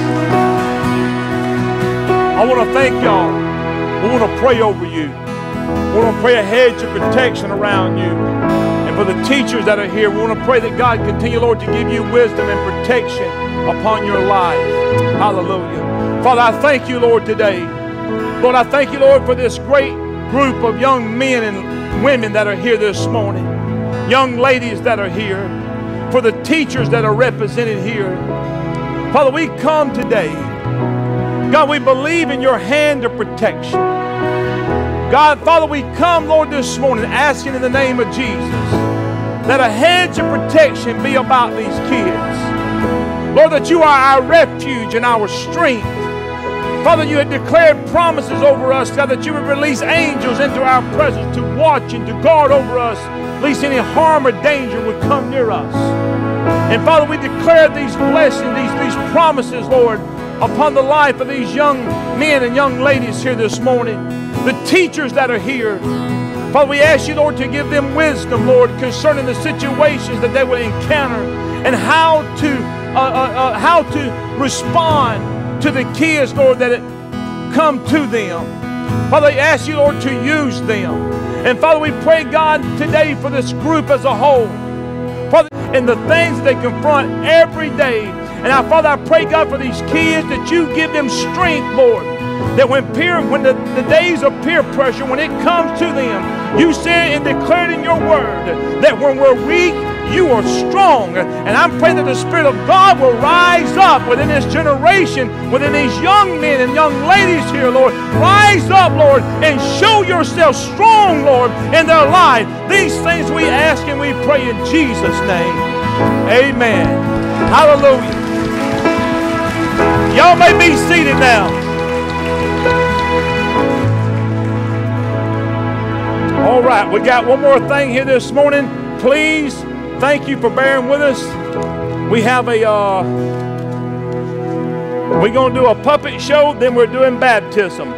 I want to thank y'all. We want to pray over you. We want to pray a hedge of protection around you. And for the teachers that are here, we want to pray that God continue, Lord, to give you wisdom and protection upon your life. Hallelujah. Father, I thank you, Lord, today. Lord, I thank you, Lord, for this great group of young men and women that are here this morning. Young ladies that are here. For the teachers that are represented here. Father, we come today. God, we believe in your hand of protection. God, Father, we come, Lord, this morning asking in the name of Jesus that a hedge of protection be about these kids. Lord, that you are our refuge and our strength. Father, you had declared promises over us, God, that you would release angels into our presence to watch and to guard over us, lest any harm or danger would come near us. And Father, we declare these blessings, these, these promises, Lord, upon the life of these young men and young ladies here this morning. The teachers that are here. Father, we ask you, Lord, to give them wisdom, Lord, concerning the situations that they will encounter and how to, uh, uh, uh, how to respond to the kids, Lord, that it come to them. Father, I ask you, Lord, to use them. And Father, we pray, God, today for this group as a whole. Father, and the things that they confront every day. And now, Father, I pray, God, for these kids that you give them strength, Lord. That when peer, when the, the days of peer pressure, when it comes to them, you said and declared in your word that when we're weak, you are strong. And I'm praying that the Spirit of God will rise up within this generation, within these young men and young ladies here, Lord. Rise up, Lord, and show yourself strong, Lord, in their life. These things we ask and we pray in Jesus' name. Amen. Hallelujah. Y'all may be seated now. All right, we got one more thing here this morning. Please, thank you for bearing with us. We have a, uh, we're going to do a puppet show, then we're doing baptism.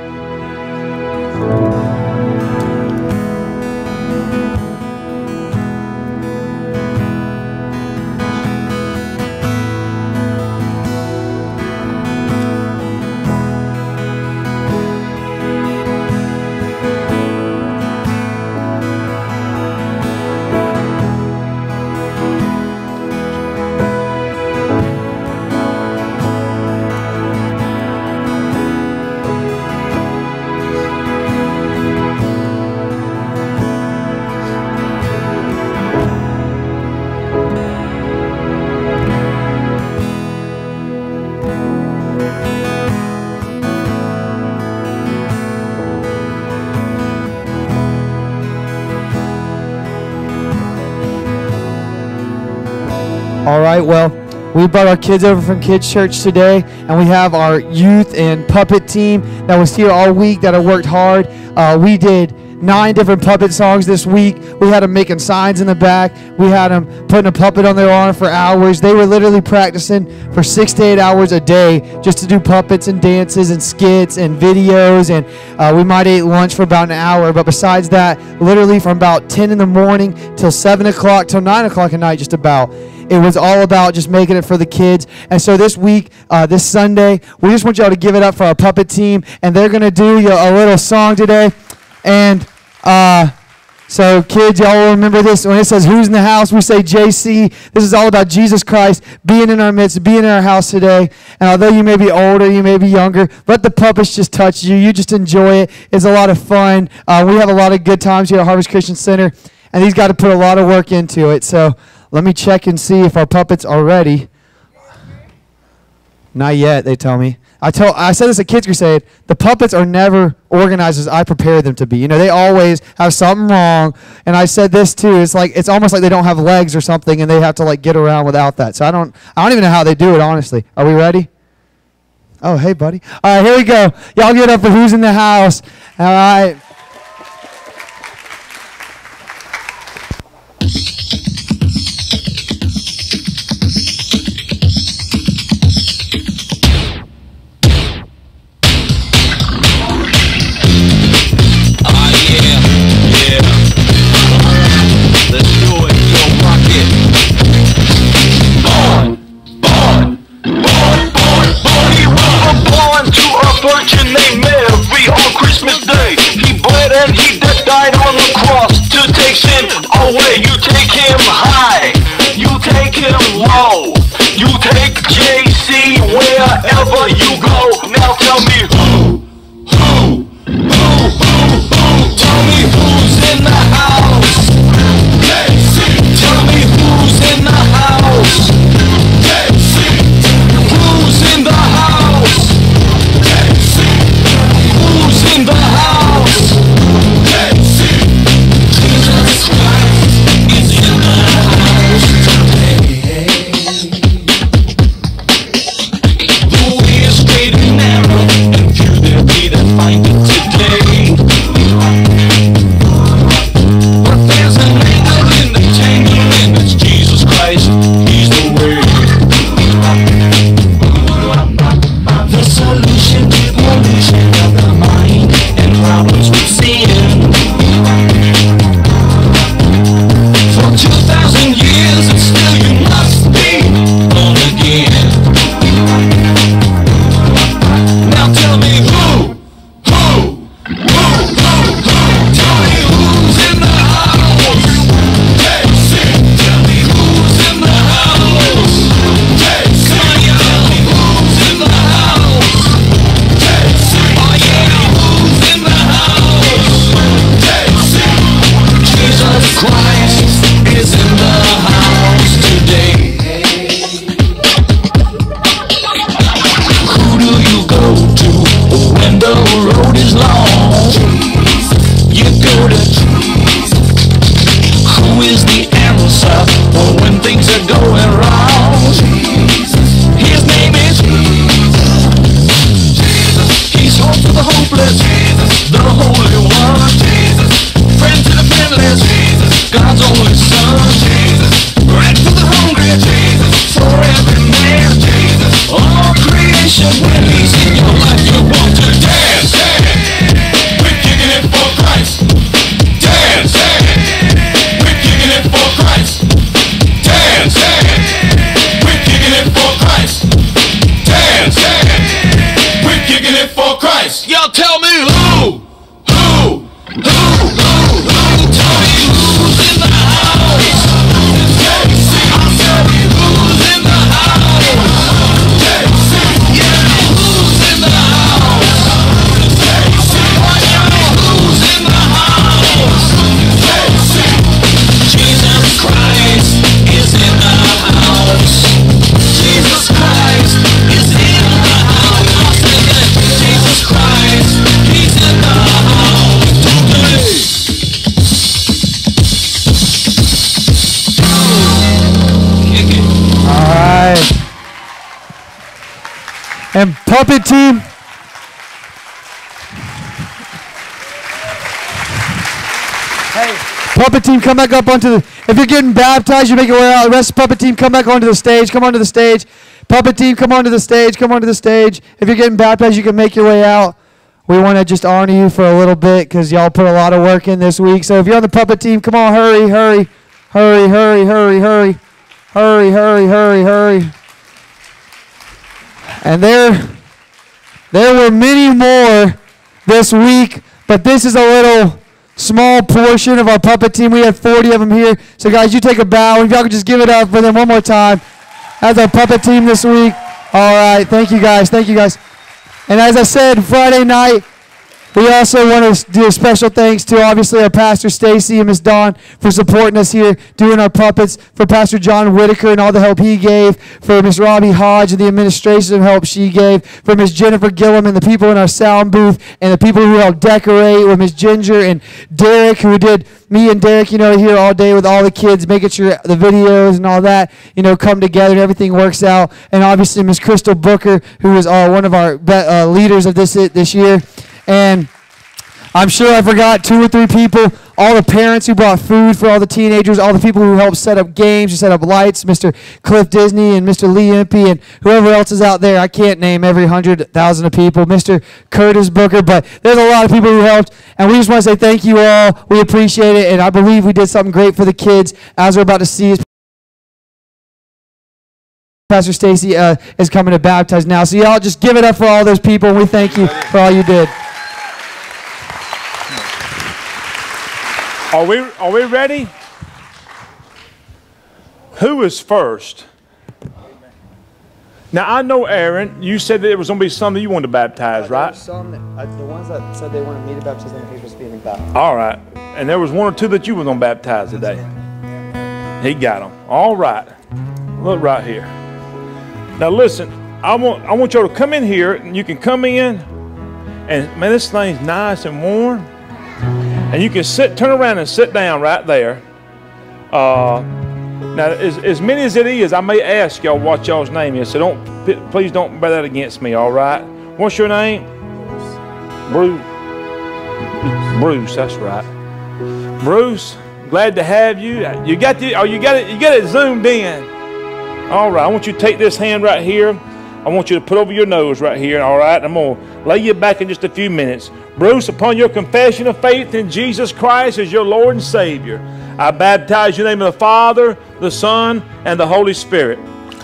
All right, well, we brought our kids over from Kids Church today, and we have our youth and puppet team that was here all week that have worked hard. Uh, we did nine different puppet songs this week. We had them making signs in the back. We had them putting a puppet on their arm for hours. They were literally practicing for six to eight hours a day just to do puppets and dances and skits and videos. And uh, we might eat lunch for about an hour. But besides that, literally from about ten in the morning till seven o'clock till nine o'clock at night, just about. It was all about just making it for the kids. And so this week, uh, this Sunday, we just want y'all to give it up for our puppet team. And they're going to do you a little song today. And uh, so kids, y'all will remember this. When it says, who's in the house? We say J C. This is all about Jesus Christ being in our midst, being in our house today. And although you may be older, you may be younger, let the puppets just touch you. You just enjoy it. It's a lot of fun. Uh, we have a lot of good times here at Harvest Christian Center. And these got to put a lot of work into it. So let me check and see if our puppets are ready. Not yet, they tell me. I told I said this at Kids Crusade. The puppets are never organized as I prepare them to be. You know, they always have something wrong. And I said this too. It's like it's almost like they don't have legs or something, and they have to like get around without that. So I don't I don't even know how they do it. Honestly, are we ready? Oh, hey, buddy. All right, here we go. Y'all get up for who's in the house. All right. Virgin named Mary on Christmas Day. He bled and he that died on the cross to take sin away. You take him high, you take him low, you take J C wherever you go. Now tell me who, who, who, who, who? Tell me who's in the house. J C. Tell me who's in the house. J C. Who's in the house? Who's in the house? Jesus Christ is in the house today. The way is straight and narrow, and few there be that find it today. But there's an angle in the tangle, and it's Jesus Christ, he's the way. The solution to pollution of the mind and problems with sin. For two thousand years and still you must be born again. Now tell me who, who, who, who, who? Tell me who's in the house. Tell me who's in the house. Tell me who's in the house. Oh yeah, who's in the house? Jesus Christ is in the house today. Who do you go to when the road is long? You go to Jesus. Who is the answer for when things are going wrong? His name is He's hope to the hopeless, Jesus, the Holy One, Jesus, friend to the friendless, Jesus, God's only Son, Jesus, bread for the hungry, Jesus, for every man, Jesus, all creation. When He's in your life, you want to dance. We're kicking it for Christ. Dance. We're kicking it for Christ. Dance. We're kicking it for Christ. Dance. We're kicking it for Christ. Y'all tell me who, who, who, who, who? Tell me who's in the house. I'll tell me who's in the house. Yeah, who's in the house? Oh yeah, who's in the house? Jesus Christ is in the house. Jesus Christ is in the house. Jesus Christ, He's And puppet team. Hey, puppet team, come back up onto the, if you're getting baptized, you make your way out. The rest of the puppet team, come back onto the stage. Come onto the stage. Puppet team, come onto the stage. Come onto the stage. If you're getting baptized, you can make your way out. We want to just honor you for a little bit because y'all put a lot of work in this week. So if you're on the puppet team, come on, hurry, hurry, hurry, hurry, hurry, hurry, hurry, hurry, hurry, hurry. And there, there were many more this week, but this is a little small portion of our puppet team. We had forty of them here. So guys, you take a bow. If y'all could just give it up for them one more time. That's our puppet team this week. All right, thank you guys, thank you guys. And as I said, Friday night, we also want to do a special thanks to obviously our Pastor Stacy and Miss Dawn for supporting us here, doing our puppets, for Pastor John Whitaker and all the help he gave, for Miss Robbie Hodge and the administration help she gave, for Miss Jennifer Gillum and the people in our sound booth, and the people who helped decorate, with Miss Ginger and Derek, who did, me and Derek, you know, here all day with all the kids, making sure the videos and all that, you know, come together and everything works out. And obviously Miss Crystal Booker, who is uh, one of our be- uh, leaders of this this year. And I'm sure I forgot two or three people, all the parents who brought food for all the teenagers, all the people who helped set up games, who set up lights, Mister Cliff Disney and Mister Lee Impey and whoever else is out there. I can't name every hundred thousand of people, Mister Curtis Booker, but there's a lot of people who helped, and we just want to say thank you all. We appreciate it, and I believe we did something great for the kids, as we're about to see. Pastor Stacy uh, is coming to baptize now, so y'all just give it up for all those people, and we thank you for all you did. Are we, are we ready? Who is first? Now, I know, Aaron, you said that there was going to be some that you wanted to baptize, right? Some that, uh, the ones that said they wanted me to baptize them, he was being baptized. All right. And there was one or two that you were going to baptize today. He got them. All right. Look right here. Now, listen, I want, I want y'all to come in here, and you can come in, and, man, this thing's nice and warm. And you can sit, turn around and sit down right there. Uh, now, as, as many as it is, I may ask y'all what y'all's name is, so don't, please don't bear that against me, all right? What's your name? Bruce. Bruce, that's right. Bruce, glad to have you. You got the, oh, you got it, you got it zoomed in. All right, I want you to take this hand right here. I want you to put over your nose right here, all right? I'm going to lay you back in just a few minutes. Bruce, upon your confession of faith in Jesus Christ as your Lord and Savior, I baptize you in the name of the Father, the Son, and the Holy Spirit.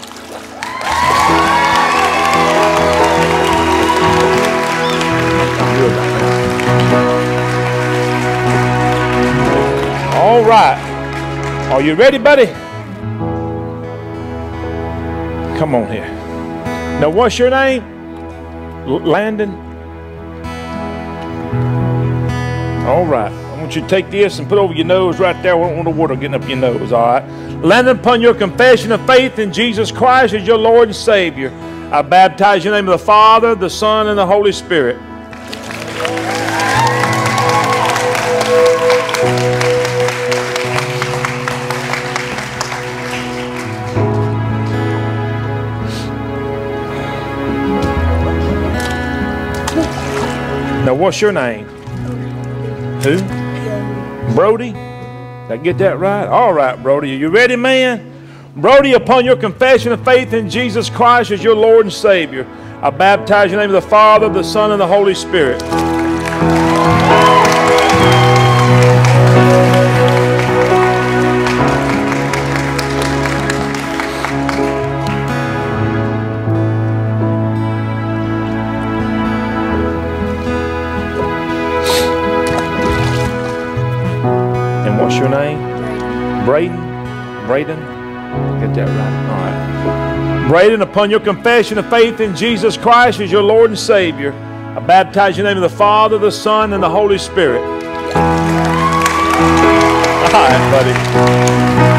All right. Are you ready, buddy? Come on here. Now, what's your name? L- Landon? All right. I want you to take this and put over your nose right there. I don't want the water getting up your nose, all right? Landon, upon your confession of faith in Jesus Christ as your Lord and Savior, I baptize you in the name of the Father, the Son, and the Holy Spirit. Now, what's your name? Who? Brody? Did I get that right? All right, Brody. Are you ready, man? Brody, upon your confession of faith in Jesus Christ as your Lord and Savior, I baptize you in the name of the Father, the Son, and the Holy Spirit. What's your name? Braden? Braden? Get that right. All right. Braden, upon your confession of faith in Jesus Christ as your Lord and Savior, I baptize you in the name of the Father, the Son, and the Holy Spirit. All right, buddy.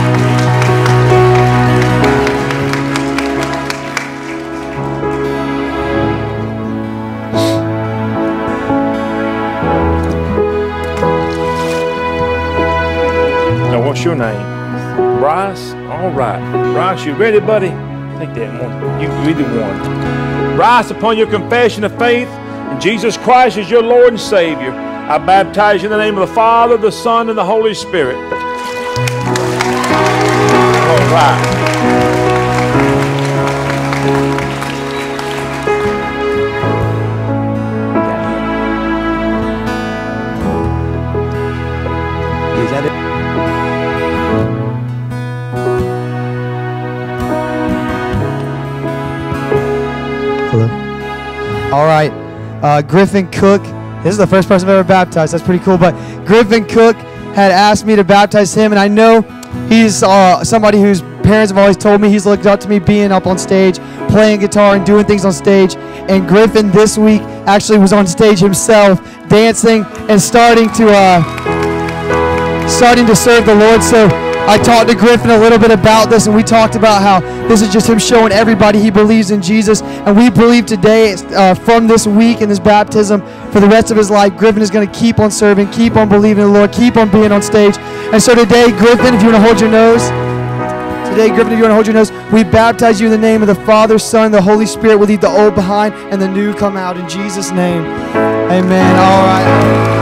What's your name? Bryce? All right. Bryce, you ready, buddy? Take that one. You, you either one. Rise upon your confession of faith in Jesus Christ as your Lord and Savior. I baptize you in the name of the Father, the Son, and the Holy Spirit. All right. Is that it? Hello. All right. Uh, Griffin Cook. This is the first person I've ever baptized. That's pretty cool. But Griffin Cook had asked me to baptize him, and I know he's uh, somebody whose parents have always told me he's looked up to me being up on stage, playing guitar and doing things on stage. And Griffin this week actually was on stage himself, dancing and starting to uh, starting to serve the Lord. So I talked to Griffin a little bit about this, and we talked about how this is just him showing everybody he believes in Jesus. And we believe today, uh, from this week and this baptism, for the rest of his life, Griffin is going to keep on serving, keep on believing in the Lord, keep on being on stage. And so today, Griffin, if you want to hold your nose, today, Griffin, if you want to hold your nose, we baptize you in the name of the Father, Son, and the Holy Spirit. We'll leave the old behind and the new come out in Jesus' name. Amen. All right.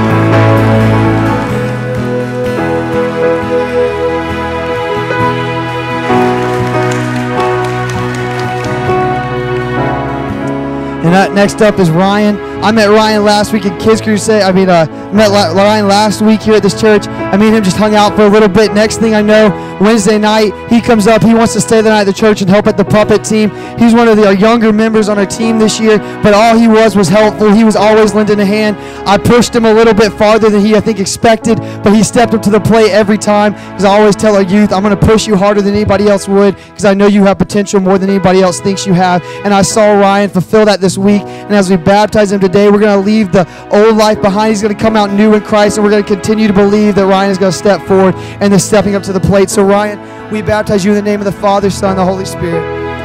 And uh, next up is Ryan. I met Ryan last week at Kids Crusade. I mean, uh, met La- Ryan last week here at this church. I mean, him just hung out for a little bit. Next thing I know, Wednesday night, he comes up. He wants to stay the night at the church and help at the puppet team. He's one of the uh, younger members on our team this year, but all he was was helpful. He was always lending a hand. I pushed him a little bit farther than he, I think, expected, but he stepped up to the plate every time, because I always tell our youth, I'm going to push you harder than anybody else would, because I know you have potential more than anybody else thinks you have. And I saw Ryan fulfill that this week, and as we baptize him today, we're going to leave the old life behind. He's going to come out new in Christ, and we're going to continue to believe that Ryan is going to step forward and is stepping up to the plate. So Ryan, we baptize you in the name of the Father, Son, and the Holy Spirit.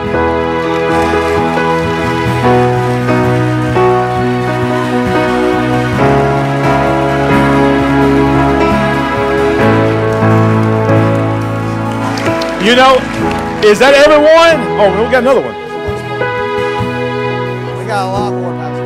You know, is that everyone? Oh, we got another one. We got a lot more pastors.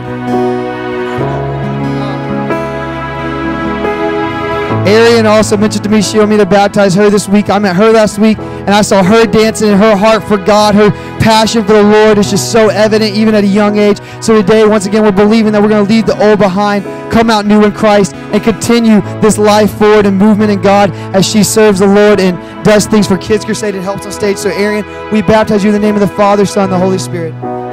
Arian also mentioned to me she wanted me to baptize her this week. I met her last week, and I saw her dancing, and her heart for God, her passion for the Lord is just so evident even at a young age. So today, once again, we're believing that we're going to leave the old behind, come out new in Christ, and continue this life forward and movement in God as she serves the Lord and does things for Kids Crusade and helps on stage. So Arian, we baptize you in the name of the Father, Son, and the Holy Spirit.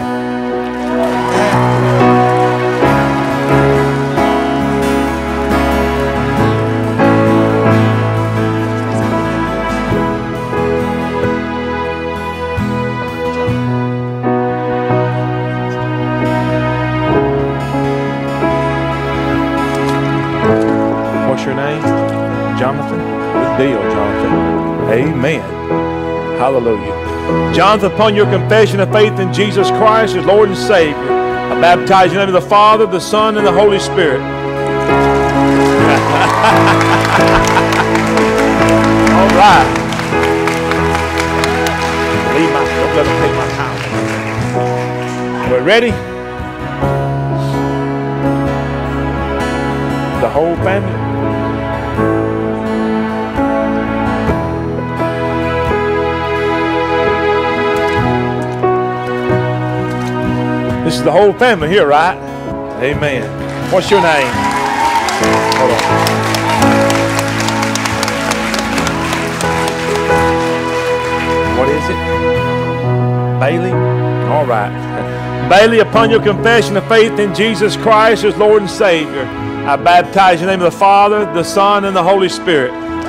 Jonathan? Good deal, Jonathan. Amen. Hallelujah. Jonathan, upon your confession of faith in Jesus Christ as Lord and Savior, I baptize you in the name of the Father, the Son, and the Holy Spirit. All right. Leave my, don't let them take my time. We're ready? The whole family. This is the whole family here, right? Amen. What's your name? Hold on. What is it? Bailey? All right. Bailey, upon your confession of faith in Jesus Christ as Lord and Savior, I baptize you in the name of the Father, the Son, and the Holy Spirit.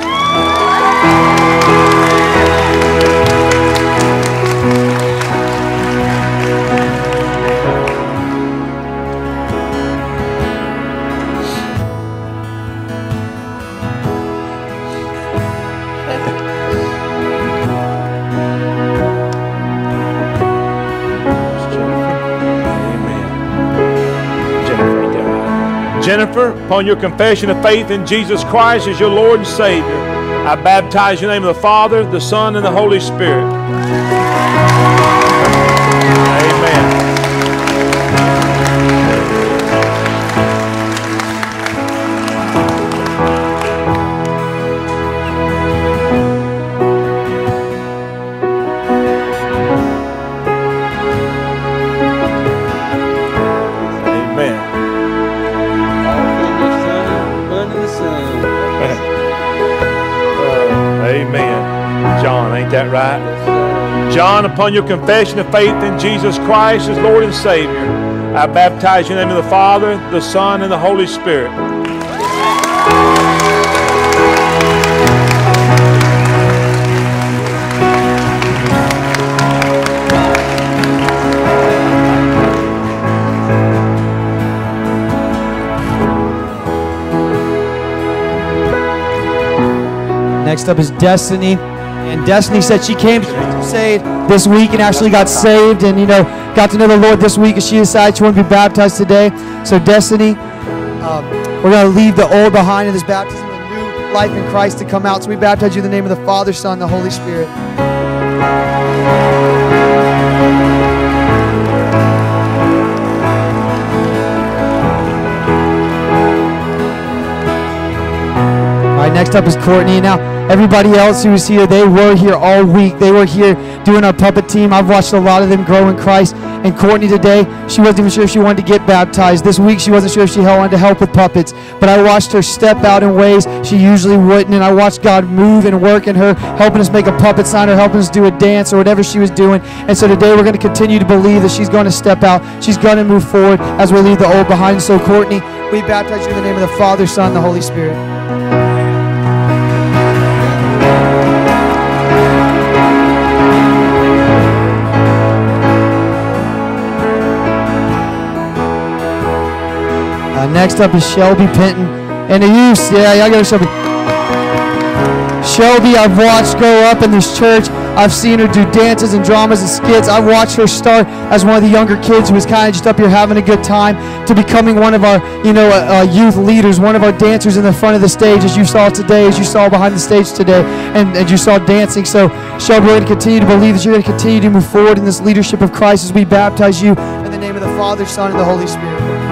Jennifer, upon your confession of faith in Jesus Christ as your Lord and Savior, I baptize you in the name of the Father, the Son, and the Holy Spirit. Amen. that right? John, upon your confession of faith in Jesus Christ as Lord and Savior, I baptize you in the name of the Father, the Son, and the Holy Spirit. Next up is Destiny. And Destiny said she came to Crusade this week and actually got saved and, you know, got to know the Lord this week, and she decided she wanted to be baptized today. So Destiny, um, we're going to leave the old behind in this baptism and new life in Christ to come out. So we baptize you in the name of the Father, Son, and the Holy Spirit. All right, next up is Courtney. Now, everybody else who was here, they were here all week. They were here doing our puppet team. I've watched a lot of them grow in Christ. And Courtney today, she wasn't even sure if she wanted to get baptized. This week, she wasn't sure if she wanted to help with puppets. But I watched her step out in ways she usually wouldn't. And I watched God move and work in her, helping us make a puppet sign or helping us do a dance or whatever she was doing. And so today, we're going to continue to believe that she's going to step out. She's going to move forward as we leave the old behind. So Courtney, we baptize you in the name of the Father, Son, and the Holy Spirit. Uh, next up is Shelby Penton. And the youth, yeah, y'all go to Shelby. Shelby, I've watched grow up in this church. I've seen her do dances and dramas and skits. I've watched her start as one of the younger kids who was kind of just up here having a good time to becoming one of our, you know, uh, uh, youth leaders, one of our dancers in the front of the stage, as you saw today, as you saw behind the stage today, and as you saw dancing. So, Shelby, we're going to continue to believe that you're going to continue to move forward in this leadership of Christ as we baptize you in the name of the Father, Son, and the Holy Spirit.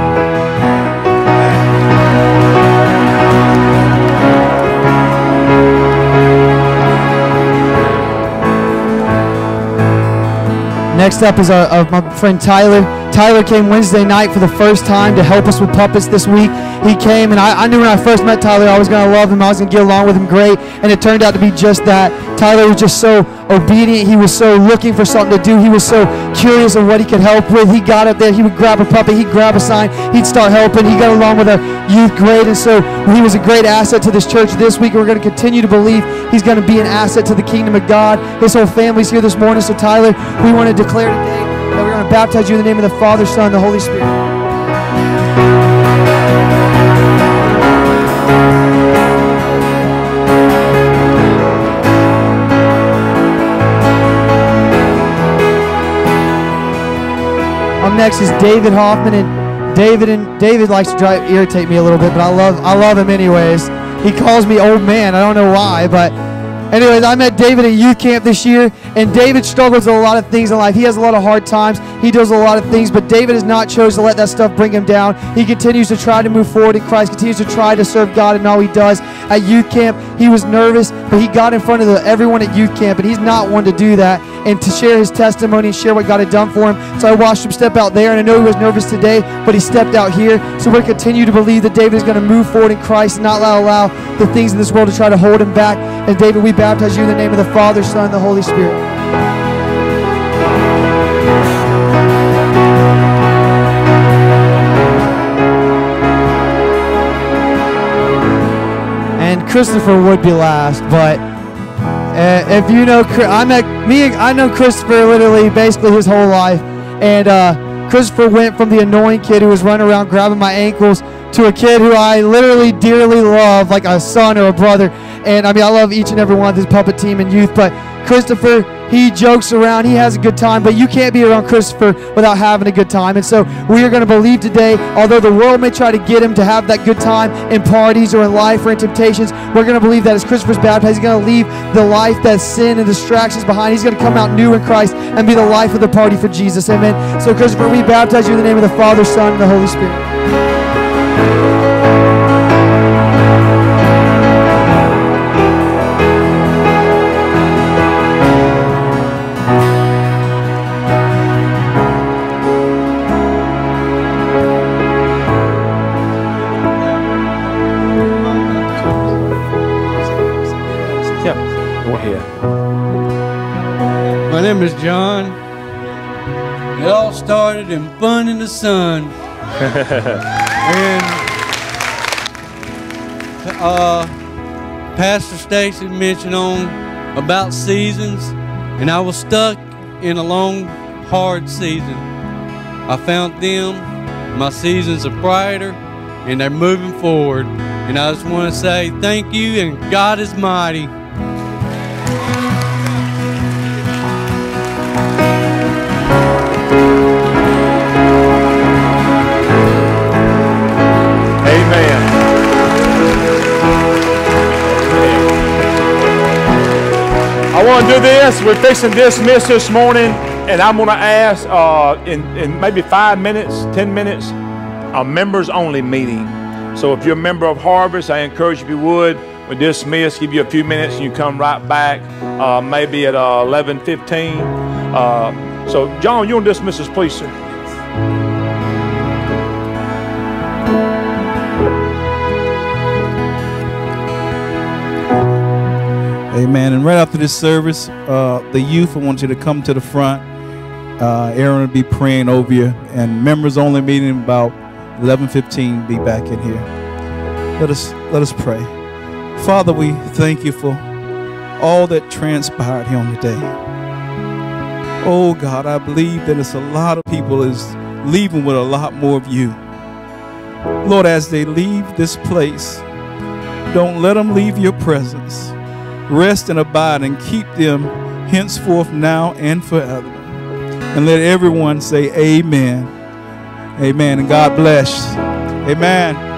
Next up is our, our, my friend Tyler. Tyler came Wednesday night for the first time to help us with puppets this week. He came, and I, I knew when I first met Tyler I was going to love him, I was going to get along with him great, and it turned out to be just that. Tyler was just so obedient. He was so looking for something to do. He was so curious of what he could help with. He got up there, he would grab a puppet, he'd grab a sign, he'd start helping. He got along with our youth great, and so he was a great asset to this church this week. We're going to continue to believe he's going to be an asset to the kingdom of God. His whole family's here this morning, so Tyler, we want to declare today that we're going to baptize you in the name of the Father, Son, and the Holy Spirit. Up next is David Hoffman, and David and David likes to drive, irritate me a little bit, but I love I love him anyways. He calls me old man. I don't know why, but anyways, I met David at youth camp this year, and David struggles with a lot of things in life. He has a lot of hard times. He does a lot of things, but David has not chosen to let that stuff bring him down. He continues to try to move forward in Christ, continues to try to serve God in all he does. At youth camp, he was nervous, but he got in front of the, everyone at youth camp, and he's not one to do that, and to share his testimony and share what God had done for him. So I watched him step out there, and I know he was nervous today, but he stepped out here. So we're going to continue to believe that David is going to move forward in Christ and not allow, allow the things in this world to try to hold him back. And David, we baptize you in the name of the Father, Son, and the Holy Spirit. And Christopher would be last, but uh, if you know, I met me. I know Christopher literally basically his whole life, and uh, Christopher went from the annoying kid who was running around grabbing my ankles to a kid who I literally dearly love, like a son or a brother. And I mean, I love each and every one of this puppet team and youth, but Christopher, he jokes around, he has a good time, but you can't be around Christopher without having a good time. And so we are going to believe today, although the world may try to get him to have that good time in parties or in life or in temptations, we're going to believe that as Christopher's baptized, he's going to leave the life that's sin and distractions behind. He's going to come out new in Christ and be the life of the party for Jesus. Amen. So Christopher, we baptize you in the name of the Father, Son, and the Holy Spirit. Yeah, go ahead. name is John. It all started in fun in the sun. And uh, Pastor Stacy mentioned on about seasons, and I was stuck in a long, hard season. I found them. My seasons are brighter, and they're moving forward. And I just want to say thank you, and God is mighty. Amen. I want to do this. We're fixing to dismiss this morning, and I'm going to ask uh, in, in maybe five minutes, ten minutes, a members only meeting. So if you're a member of Harvest, I encourage you, if you would, we dismiss, give you a few minutes, and you come right back, uh, maybe at uh, eleven fifteen. Uh, so, John, you want to dismiss us, please, sir? Amen. And right after this service, uh, the youth, I want you to come to the front. Uh, Aaron will be praying over you. And members only meeting about eleven fifteen, be back in here. Let us, let us pray. Father, we thank you for all that transpired here on the day. Oh God, I believe that it's a lot of people is leaving with a lot more of you. Lord, as they leave this place, don't let them leave your presence. Rest and abide and keep them henceforth, now and forever. And let everyone say amen. Amen. And God bless. Amen.